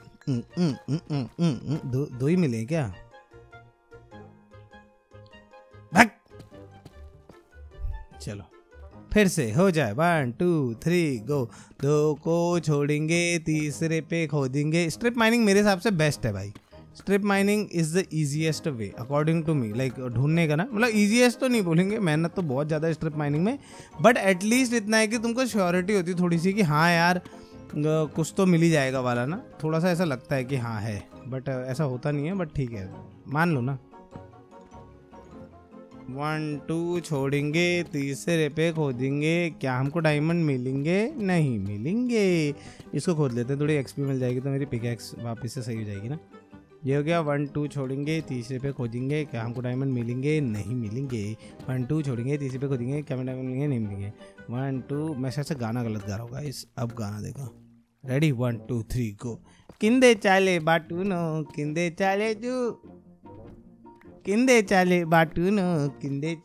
दो ही मिले क्या? भाग। चलो फिर से हो जाए। 1 2 3 गो। 2 को छोड़ेंगे, तीसरे पे खोदेंगे। स्ट्रिप माइनिंग मेरे हिसाब से बेस्ट है भाई। Strip mining is the easiest way according to me, like ढूंढने का ना, मतलब इजीएस्ट तो नहीं बोलेंगे, मेहनत तो बहुत ज़्यादा है स्ट्रिप माइनिंग में, बट एटलीस्ट इतना है कि तुमको श्योरिटी होती है थोड़ी सी कि हाँ यार कुछ तो मिल ही जाएगा वाला ना, थोड़ा सा ऐसा लगता है कि हाँ है, बट ऐसा होता नहीं है, बट ठीक है मान लो ना। 1 2 छोड़ेंगे, तीसरे पे खोदेंगे, क्या हमको डायमंड मिलेंगे? नहीं मिलेंगे। इसको खोद लेते हैं, थोड़ी एक्सपी मिल जाएगी तो मेरी पिकैक्स वापस से सही हो जाएगी ना। ये हो गया। 1 2 छोड़ेंगे, तीसरे पे खोदेंगे, क्या हमको डायमंड मिलेंगे? नहीं मिलेंगे। 1 2 छोड़ेंगे, तीसरे पे खोदेंगे, क्या हमें डायमंड मिलेंगे? नहीं मिलेंगे। 1 2 मैं शायद से गाना गलत गा रहा होगा इस, अब गाना देखो। रेडी 1 2 3 गो। किंदे चाले बाटूनो, किंदे चाले जू, किंदे चाले बाटूनो, किंदे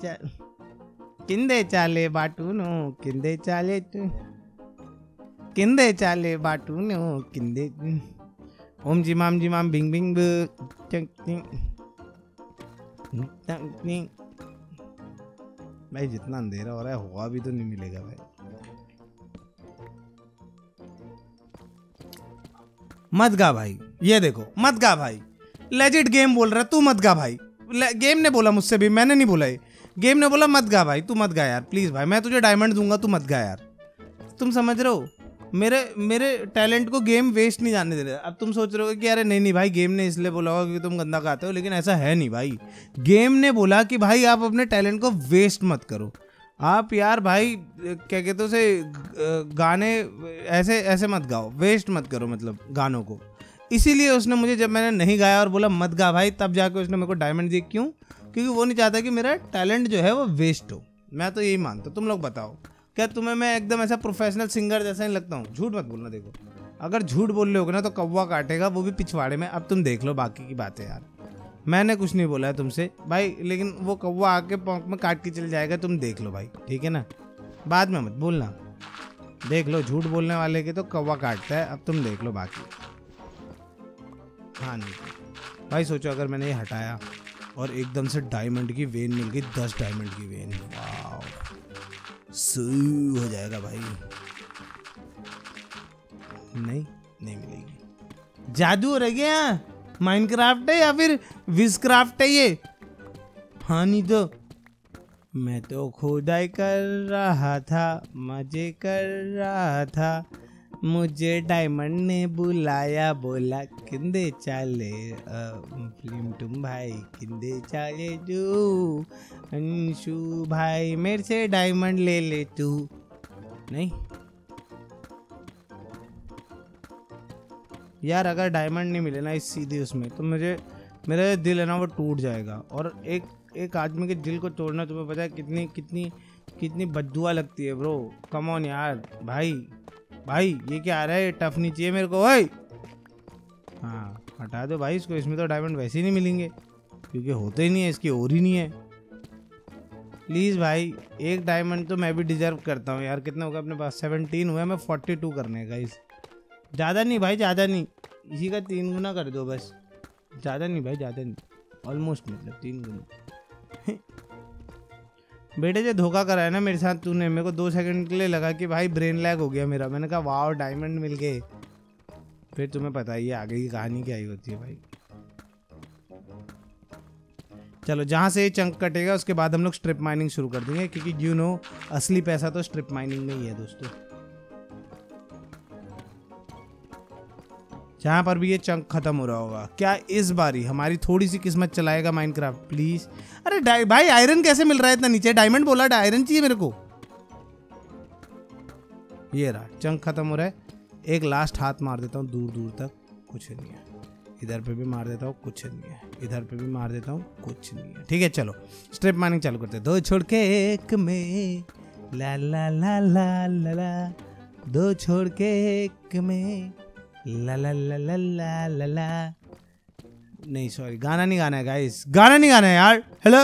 चाले बाटूनो, किंदे चाले तू, किंदे चाले बाटूनो, किंदे। ओम जी माम बिंग बिंग भाई, जितना अंधेरा हो रहा है हुआ भी तो नहीं मिलेगा भाई। मत गा भाई, ये देखो मत गा भाई, लेजिट गेम बोल रहा है, तू मत गा भाई। गेम ने बोला मुझसे भी, मैंने नहीं बोला, गेम ने बोला मत गा भाई, तू मत गा यार प्लीज भाई, मैं तुझे डायमंड दूंगा, तू मत गा यार। तुम समझ रहे हो, मेरे टैलेंट को गेम वेस्ट नहीं जाने दे रहे। अब तुम सोच रहे हो कि अरे नहीं भाई गेम ने इसलिए बोला होगा क्योंकि तुम गंदा गाते हो, लेकिन ऐसा है नहीं भाई। गेम ने बोला कि भाई आप अपने टैलेंट को वेस्ट मत करो, आप यार भाई क्या कहते हो उसे, गाने ऐसे मत गाओ, वेस्ट मत करो मतलब गानों को। इसीलिए उसने मुझे, जब मैंने नहीं गाया और बोला मत गा भाई, तब जाके उसने मेरे को डायमंड दिए। क्यों? क्योंकि वो नहीं चाहता कि मेरा टैलेंट जो है वो वेस्ट हो। मैं तो यही मानता हूँ। तुम लोग बताओ, क्या तुम्हें मैं एकदम ऐसा प्रोफेशनल सिंगर जैसा ही लगता हूँ? झूठ मत बोलना। देखो अगर झूठ बोल रहे होगे ना तो कौवा काटेगा, वो भी पिछवाड़े में। अब तुम देख लो बाकी की बातें यार, मैंने कुछ नहीं बोला है तुमसे भाई, लेकिन वो कौवा आके पॉक में काट के चल जाएगा, तुम देख लो भाई, ठीक है ना? बाद में मत बोलना, देख लो, झूठ बोलने वाले के तो कौवा काटता है। अब तुम देख लो बाकी। हाँ नहीं भाई, सोचो अगर मैंने ये हटाया और एकदम से डायमंड की वेन मिल गई, 10 डायमंड की वेन, वाह सू हो जाएगा भाई। नहीं मिलेगी। जादू रह गया, माइनक्राफ्ट है या फिर विजक्राफ्ट है ये? हाँ नहीं तो मैं तो खुदाई कर रहा था, मजे कर रहा था, मुझे डायमंड ने बुलाया, बोला किंदे चाले फिल्म तुम भाई, किंदे चाले जो अंशु भाई, मेरे से डायमंड ले ले तू। नहीं यार, अगर डायमंड नहीं मिले ना इस सीधी उसमें, तो मेरा दिल है ना वो टूट जाएगा। और एक आदमी के दिल को तोड़ना, तुम्हें पता है कितनी बद्दुआ लगती है ब्रो। कम ऑन यार भाई ये क्या आ रहा है? टफ नहीं चाहिए मेरे को। ओए हाँ हटा दो भाई इसको, इसमें तो डायमंड वैसे ही नहीं मिलेंगे क्योंकि होते ही नहीं है, इसकी और ही नहीं है। प्लीज़ भाई, एक डायमंड तो मैं भी डिजर्व करता हूँ यार। कितना होगा अपने पास? 17 हुआ, मैं 42 करने का। इस ज़्यादा नहीं भाई, ज़्यादा नहीं, इसी का 3 गुना कर दो बस। ज़्यादा नहीं भाई, ज़्यादा नहीं, ऑलमोस्ट मतलब 3 गुना। बेटे जो धोखा करा है ना मेरे साथ तूने, मेरे को 2 सेकंड के लिए लगा कि भाई ब्रेन लैग हो गया मेरा। मैंने कहा वाह डायमंड मिल गए, फिर तुम्हें पता ही है आगे की कहानी क्या ही होती है भाई। चलो जहाँ से ये चंक कटेगा उसके बाद हम लोग स्ट्रिप माइनिंग शुरू कर देंगे, क्योंकि यू नो असली पैसा तो स्ट्रिप माइनिंग में ही है दोस्तों। जहाँ पर भी ये चंक खत्म हो रहा होगा, क्या इस बारी हमारी थोड़ी सी किस्मत चलाएगा माइनक्राफ्ट प्लीज? अरे भाई आयरन कैसे मिल रहा है इतना नीचे? डायमंड बोला, आयरन चाहिए मेरे को। ये रहा, चंक खत्म हो रहा है। एक लास्ट हाथ मार देता हूँ दूर दूर तक, कुछ नहीं है। इधर पे भी मार देता हूँ, कुछ नहीं है। इधर पे भी मार देता हूँ, कुछ नहीं है। ठीक है चलो स्ट्रिप माइनिंग चालू करते हैं। दो छोड़ के एक में ला ला ला ला ला ला, दो छोड़ के एक में ला ला ला ला ला ला ला। नहीं सॉरी, गाना नहीं गाना है गाइस, गाना नहीं गाना है यार। हेलो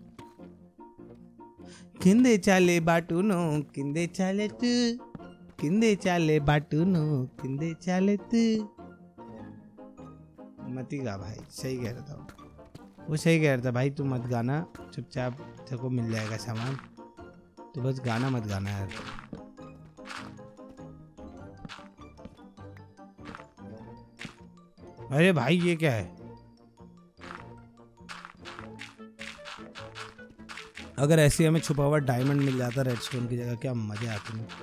किंदे चाले बाटूनो किंदे चाले तू, किंदे चाले बाटूनो किंदे चाले तू। मत ही गा भाई, सही कह रहा था वो, सही कह रहा था भाई। तू मत गाना, चुपचाप तेरे को मिल जाएगा सामान, तो बस गाना मत गाना यार। अरे भाई ये क्या है? अगर ऐसे हमें छुपा हुआ डायमंड मिल जाता रेडस्टोन की जगह, क्या मजे आते हैं।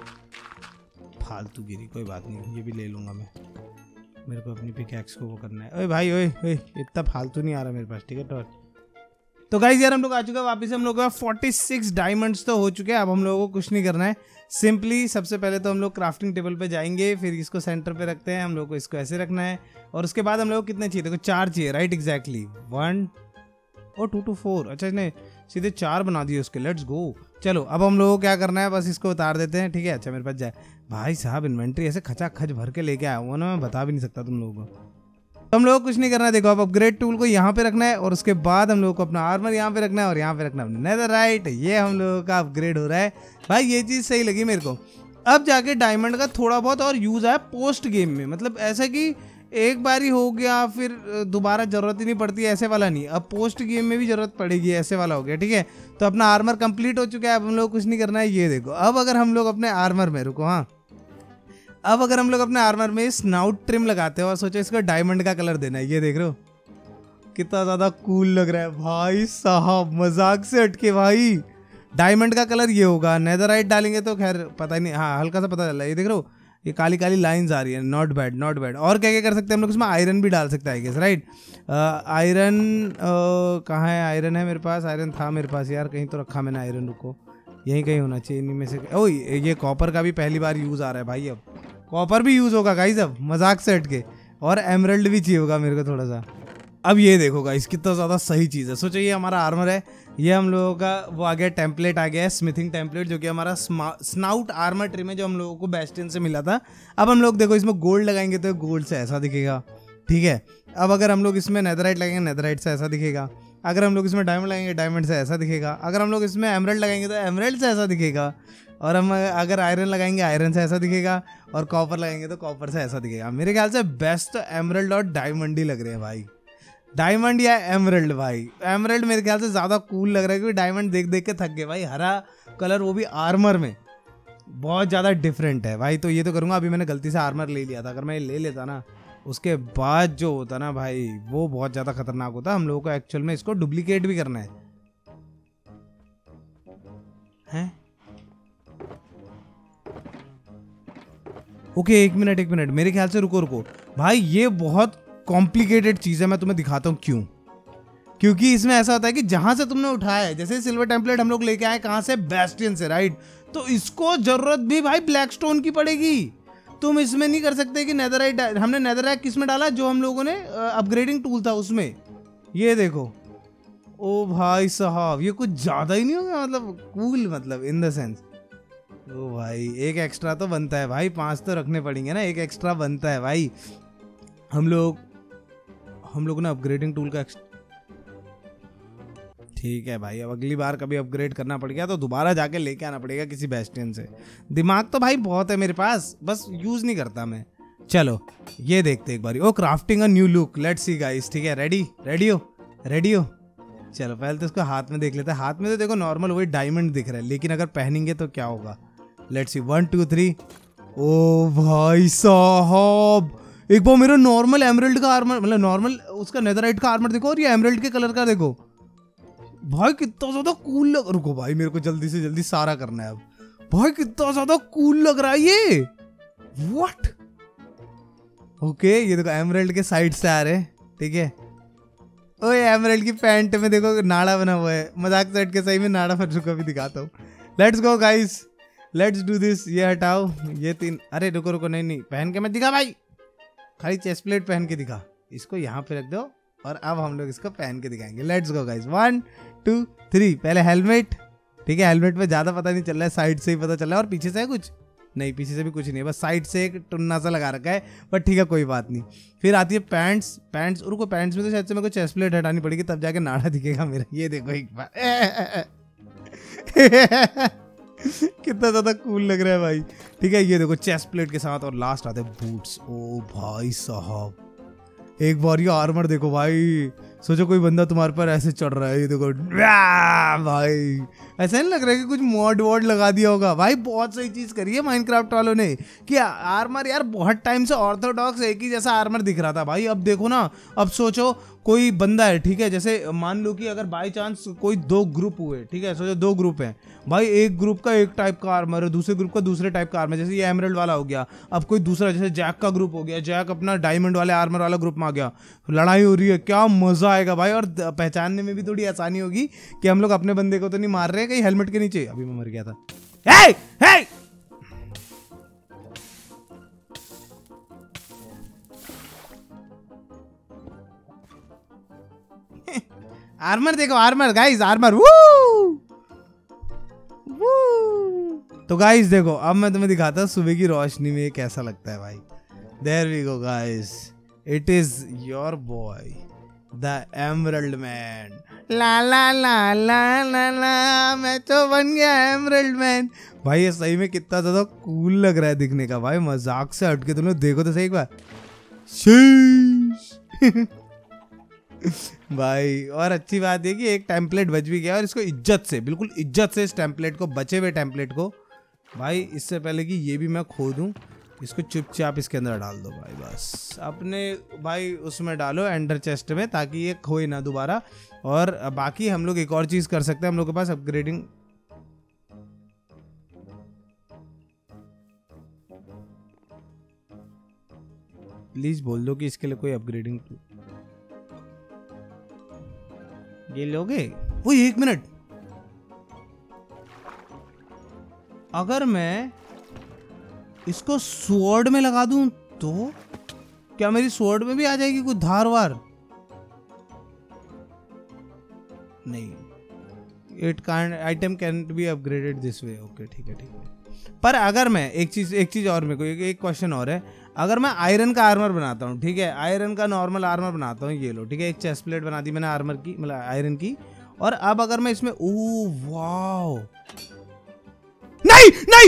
फालतू गिरी, कोई बात नहीं, ये भी ले लूंगा मैं। मेरे को अपनी पिकैक्स को वो करना है। ओए भाई ओए ओए, इतना फालतू नहीं आ रहा मेरे पास। ठीक है तो गाइस यार हम लोग आ चुके हैं वापस। हम लोग का 46 डायमंड्स तो हो चुके हैं। अब हम लोगों को कुछ नहीं करना है, सिंपली सबसे पहले तो हम लोग क्राफ्टिंग टेबल पे जाएंगे, फिर इसको सेंटर पे रखते हैं। हम लोग को इसको ऐसे रखना है, और उसके बाद हम लोग को कितने चाहिए? देखो 4 चाहिए, राइट एग्जैक्टली 1 और 2 to 4। अच्छा इसने सीधे 4 बना दिए उसके। Let's go. चलो अब हम लोगों को क्या करना है, बस इसको उतार देते हैं। ठीक है अच्छा मेरे पास जाए भाई साहब, इन्वेंट्री ऐसे खचा खच भर के लेके आया हुआ ना, मैं बता भी नहीं सकता तुम लोगों को। तो हम लोगों को कुछ नहीं करना है। देखो अब अपग्रेड टूल को यहाँ पे रखना है, और उसके बाद हम लोगों को अपना आर्मर यहाँ पे रखना है, और यहाँ पे रखना है नेदरराइट। ये हम लोगों का अपग्रेड हो रहा है भाई, ये चीज़ सही लगी मेरे को। अब जाके डायमंड का थोड़ा बहुत और यूज़ आया पोस्ट गेम में, मतलब ऐसा कि एक बारी हो गया फिर दोबारा जरूरत ही नहीं पड़ती, ऐसे वाला नहीं। अब पोस्ट गेम में भी जरूरत पड़ेगी, ऐसे वाला हो गया। ठीक है तो अपना आर्मर कंप्लीट हो चुका है। अब हम लोग कुछ नहीं करना है। ये देखो अब अगर हम लोग अपने आर्मर में, रुको हाँ, अब अगर हम लोग अपने आर्मर में स्नाउट ट्रिम लगाते हो और सोचो इसको डायमंड का कलर देना है, ये देख रहे हो कितना ज्यादा कूल लग रहा है भाई साहब, मजाक से हटके भाई। डायमंड का कलर ये होगा, नेदरराइट डालेंगे तो खैर पता ही नहीं, हाँ हल्का सा पता चल रहा है। ये देख रहे हो ये काली काली लाइंस आ रही है, नॉट बैड नॉट बैड। और क्या क्या कर सकते हैं हम लोग इसमें? आयरन भी डाल सकते हैं आई गेस, राइट। आयरन कहाँ है? आयरन है मेरे पास, आयरन था मेरे पास यार, कहीं तो रखा मैंने आयरन, रुको यहीं कहीं होना चाहिए इन्हीं में से। ओ ये कॉपर का भी पहली बार यूज़ आ रहा है भाई, अब कॉपर भी यूज़ होगा गाइस अब, मजाक से हटके। और एमरल्ड भी चाहिए होगा मेरे को थोड़ा सा। अब ये देखो गाइस कितना ज़्यादा सही चीज़ है। सोचो ये हमारा आर्मर है, ये हम लोगों का वो आ गया टेम्पलेट आ गया है, स्मिथिंग टेम्पलेट, जो कि हमारा स्नाउट आर्मर ट्रिम है जो हम लोगों को बेस्टियन से मिला था। अब हम लोग देखो इसमें गोल्ड लगाएंगे तो गोल्ड से ऐसा दिखेगा। ठीक है अब अगर हम लोग इसमें नेदरराइट लगाएंगे, नेदरराइट से ऐसा दिखेगा। अगर हम लोग इसमें डायमंड लगाएंगे, डायमंड से ऐसा दिखेगा। अगर हम लोग इसमें एमरल्ड लगाएंगे तो एमरल्ड से ऐसा दिखेगा। और हम अगर आयरन लगाएंगे, आयरन से ऐसा दिखेगा। और कॉपर लगाएंगे तो कॉपर से ऐसा दिखेगा। मेरे ख्याल से बेस्ट एमरल्ड और डायमंड ही लग रहे हैं भाई, डायमंड या एमरल्ड भाई। एमरल्ड मेरे ख्याल से ज़्यादा कूल लग रहा है, क्योंकि डायमंड देख देख के थक गए भाई। हरा कलर वो भी आर्मर में बहुत ज़्यादा डिफरेंट है भाई। तो ये तो करूँगा, अभी मैंने गलती से आर्मर ले लिया था, अगर मैं ले लेता ना उसके बाद जो होता ना भाई वो बहुत ज़्यादा खतरनाक होता। हम लोगों को एक्चुअल में इसको डुप्लीकेट भी करना है। ओके एक मिनट मेरे ख्याल से, रुको भाई, ये बहुत कॉम्प्लिकेटेड चीज़ है। मैं तुम्हें दिखाता हूँ क्यों। क्योंकि इसमें ऐसा होता है कि जहां से तुमने उठाया है, जैसे सिल्वर टेम्पलेट हम लोग लेके आए कहां से? बेस्टियन से, राइट। तो इसको जरूरत भी भाई ब्लैकस्टोन की पड़ेगी। तुम इसमें नहीं कर सकते कि नेदरराइट, हमने नेदरराइट किस में डाला? जो हम लोगों ने अपग्रेडिंग टूल था उसमें। ये देखो ओ भाई साहब, ये कुछ ज़्यादा ही नहीं हो गया, मतलब कूल, मतलब इन द सेंस। ओ भाई एक एक्स्ट्रा तो बनता है भाई, 5 तो रखने पड़ेंगे ना, एक एक्स्ट्रा बनता है भाई। हम लोग ना अपग्रेडिंग टूल का ठीक है भाई। अब अगली बार कभी अपग्रेड करना पड़ गया तो दोबारा जाके लेके आना पड़ेगा किसी बेस्टियन से। दिमाग तो भाई बहुत है मेरे पास, बस यूज़ नहीं करता मैं। चलो ये देखते एक बारी। Oh crafting a new look, let's see guys. ठीक है रेडी हो। चलो पहले तो इसको हाथ में देख लेते हैं। हाथ में तो देखो नॉर्मल वही डायमंड दिख रहा है, लेकिन अगर पहनेंगे तो क्या होगा? Let's see 1 2 3। ओ भाई साहब एक बार मेरा नॉर्मल एमरल्ड का आर्मर, मतलब नॉर्मल उसका नेदरराइट का आर्मर देखो, और ये एमरल्ड के कलर का देखो भाई, कितना ज्यादा कूल लग। रुको भाई मेरे को जल्दी से जल्दी सारा करना है अब। भाई कितना ज्यादा कूल लग रहा है ये, व्हाट। ओके ये देखो एमरल्ड के साइड से आ रहे हैं। ठीक है ओए एमरल्ड की पैंट में देखो नाड़ा बना हुआ है, मजाक से हट के सही में नाड़ा बन चुका, भी दिखाता हूँ। Let's go guys, let's do this. ये हटाओ ये 3। अरे रुको नहीं पहन के मत दिखा भाई, खाली चेस्ट प्लेट पहन के दिखा। इसको यहाँ पे रख दो और अब हम लोग इसको पहन के दिखाएंगे। Let's go guys, 1 2 3। पहले हेलमेट, ठीक है, हेलमेट में ज्यादा पता नहीं चल रहा है, साइड से ही पता चल रहा है। और पीछे से है कुछ नहीं, पीछे से भी कुछ नहीं है, बस साइड से एक टुन्ना सा लगा रखा है, बट ठीक है कोई बात नहीं। फिर आती है पैंट्स। पैंट्स रुको, पैंट्स में तो शायद से मेरे को चेस्ट प्लेट हटानी पड़ेगी, तब जाके नाड़ा दिखेगा मेरा। ये देखो एक बार कितना ज्यादा कूल लग रहा है भाई। ठीक है, ये देखो चेस्ट प्लेट के साथ। और लास्ट आते हैं बूट्स। ओ भाई साहब, एक बार ये आर्मर देखो भाई, सोचो कोई बंदा तुम्हारे पर ऐसे चढ़ रहा है, ये देखो भाई, ऐसा नहीं लग रहा है कि कुछ मॉड वॉड लगा दिया होगा भाई। बहुत सही चीज करी है माइनक्राफ्ट वालों ने कि आर्मर यार बहुत टाइम से ऑर्थोडॉक्स एक ही जैसा आर्मर दिख रहा था भाई। अब देखो ना, अब सोचो कोई बंदा है, ठीक है, जैसे मान लो कि अगर बाय चांस कोई 2 ग्रुप हुए, ठीक है, सोचो 2 ग्रुप हैं भाई, एक ग्रुप का एक टाइप का आर्मर है, दूसरे ग्रुप का दूसरे टाइप का आर्मर, जैसे ये एमरल्ड वाला हो गया, अब कोई दूसरा जैसे जैक का ग्रुप हो गया, जैक अपना डायमंड वाले आर्मर वाला ग्रुप में आ गया, लड़ाई हो रही है, क्या मजा आएगा भाई। और पहचानने में भी थोड़ी आसानी होगी कि हम लोग अपने बंदे को तो नहीं मार रहे कहीं हेलमेट के नीचे। अभी मैं मर गया था। हे हे आर्मर देखो, आर्मर गाइस, आर्मर। तो गाइस देखो, अब मैं तुम्हें दिखाता हूँ सुबह की रोशनी में ये कैसा लगता है भाई। There we go guys, it is your boy the emerald man. ला ला ला ला ला ला, मैं तो बन गया एमरल्ड मैन। भाई ये सही में कितना ज्यादा कूल लग रहा है दिखने का भाई, मजाक से हटके तुम लोग देखो तो सही एक बार। शीश भाई। और अच्छी बात है कि एक टेम्पलेट बच भी गया, और इसको इज्जत से, बिल्कुल इज्जत से इस टेम्पलेट को, बचे हुए टेम्पलेट को भाई, इससे पहले कि ये भी मैं खो दूं, इसको चुपचाप इसके अंदर डाल दो भाई, बस अपने भाई उसमें डालो एंडर चेस्ट में, ताकि ये खोए ना दोबारा। और बाकी हम लोग एक और चीज कर सकते हैं, हम लोग के पास अपग्रेडिंग, प्लीज बोल दो कि इसके लिए कोई अपग्रेडिंग। ये लोगे वो 1 मिनट, अगर मैं इसको स्वॉर्ड में लगा दूं तो क्या मेरी स्वॉर्ड में भी आ जाएगी कुछ धार वार? नहीं, it can't, item can be upgraded this way. Okay ठीक है, ठीक है। पर अगर मैं एक चीज और, मेरे को एक क्वेश्चन और है, अगर मैं आयरन का आर्मर बनाता हूँ, ठीक है, आयरन का नॉर्मल आर्मर बनाता हूँ, ये लो, ठीक है, एक चेस्ट प्लेट बना दी मैंने आर्मर की, मतलब आयरन की। और अब अगर मैं इसमें, ओह वाओ, नहीं नहीं,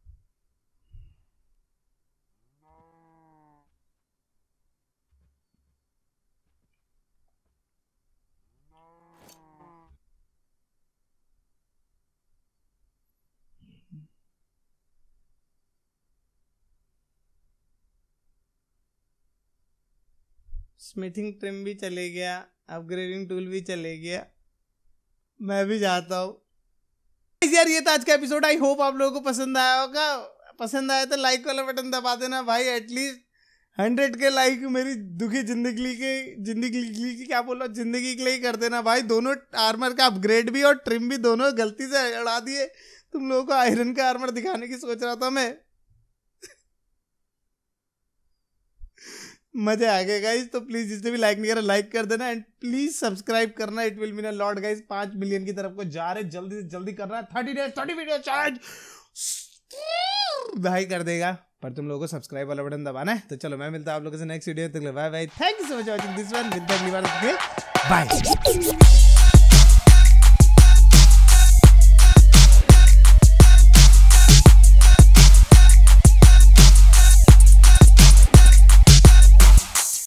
स्मिथिंग ट्रिम भी चले गया, अपग्रेडिंग टूल भी चले गया, मैं भी जाता हूँ यार। ये था आज का एपिसोड, आई होप आप लोगों को पसंद आया होगा। पसंद आया तो लाइक वाला बटन दबा देना भाई, एटलीस्ट 100 के लाइक मेरी दुखी जिंदगी की क्या बोल रहा हूँ, जिंदगी के लिए ही कर देना भाई। दोनों आर्मर का अपग्रेड भी और ट्रिम भी दोनों गलती से उड़ा दिए। तुम लोगों को आयरन का आर्मर दिखाने की सोच रहा था मैं। मजा आ गया गाइस, तो प्लीज जिसने भी लाइक नहीं करा लाइक कर देना, एंड प्लीज सब्सक्राइब करना, it will mean a lot guys. 5 million की तरफ को जा रहे, जल्दी से जल्दी करना है। 30 डेज 30 वीडियो चैलेंज भाई कर देगा, पर तुम लोगों को सब्सक्राइब वाला बटन दबाना है। तो चलो मैं मिलता हूं आप लोगों से नेक्स्ट वीडियो, तक bye bye, thank you so much watching this one, bye.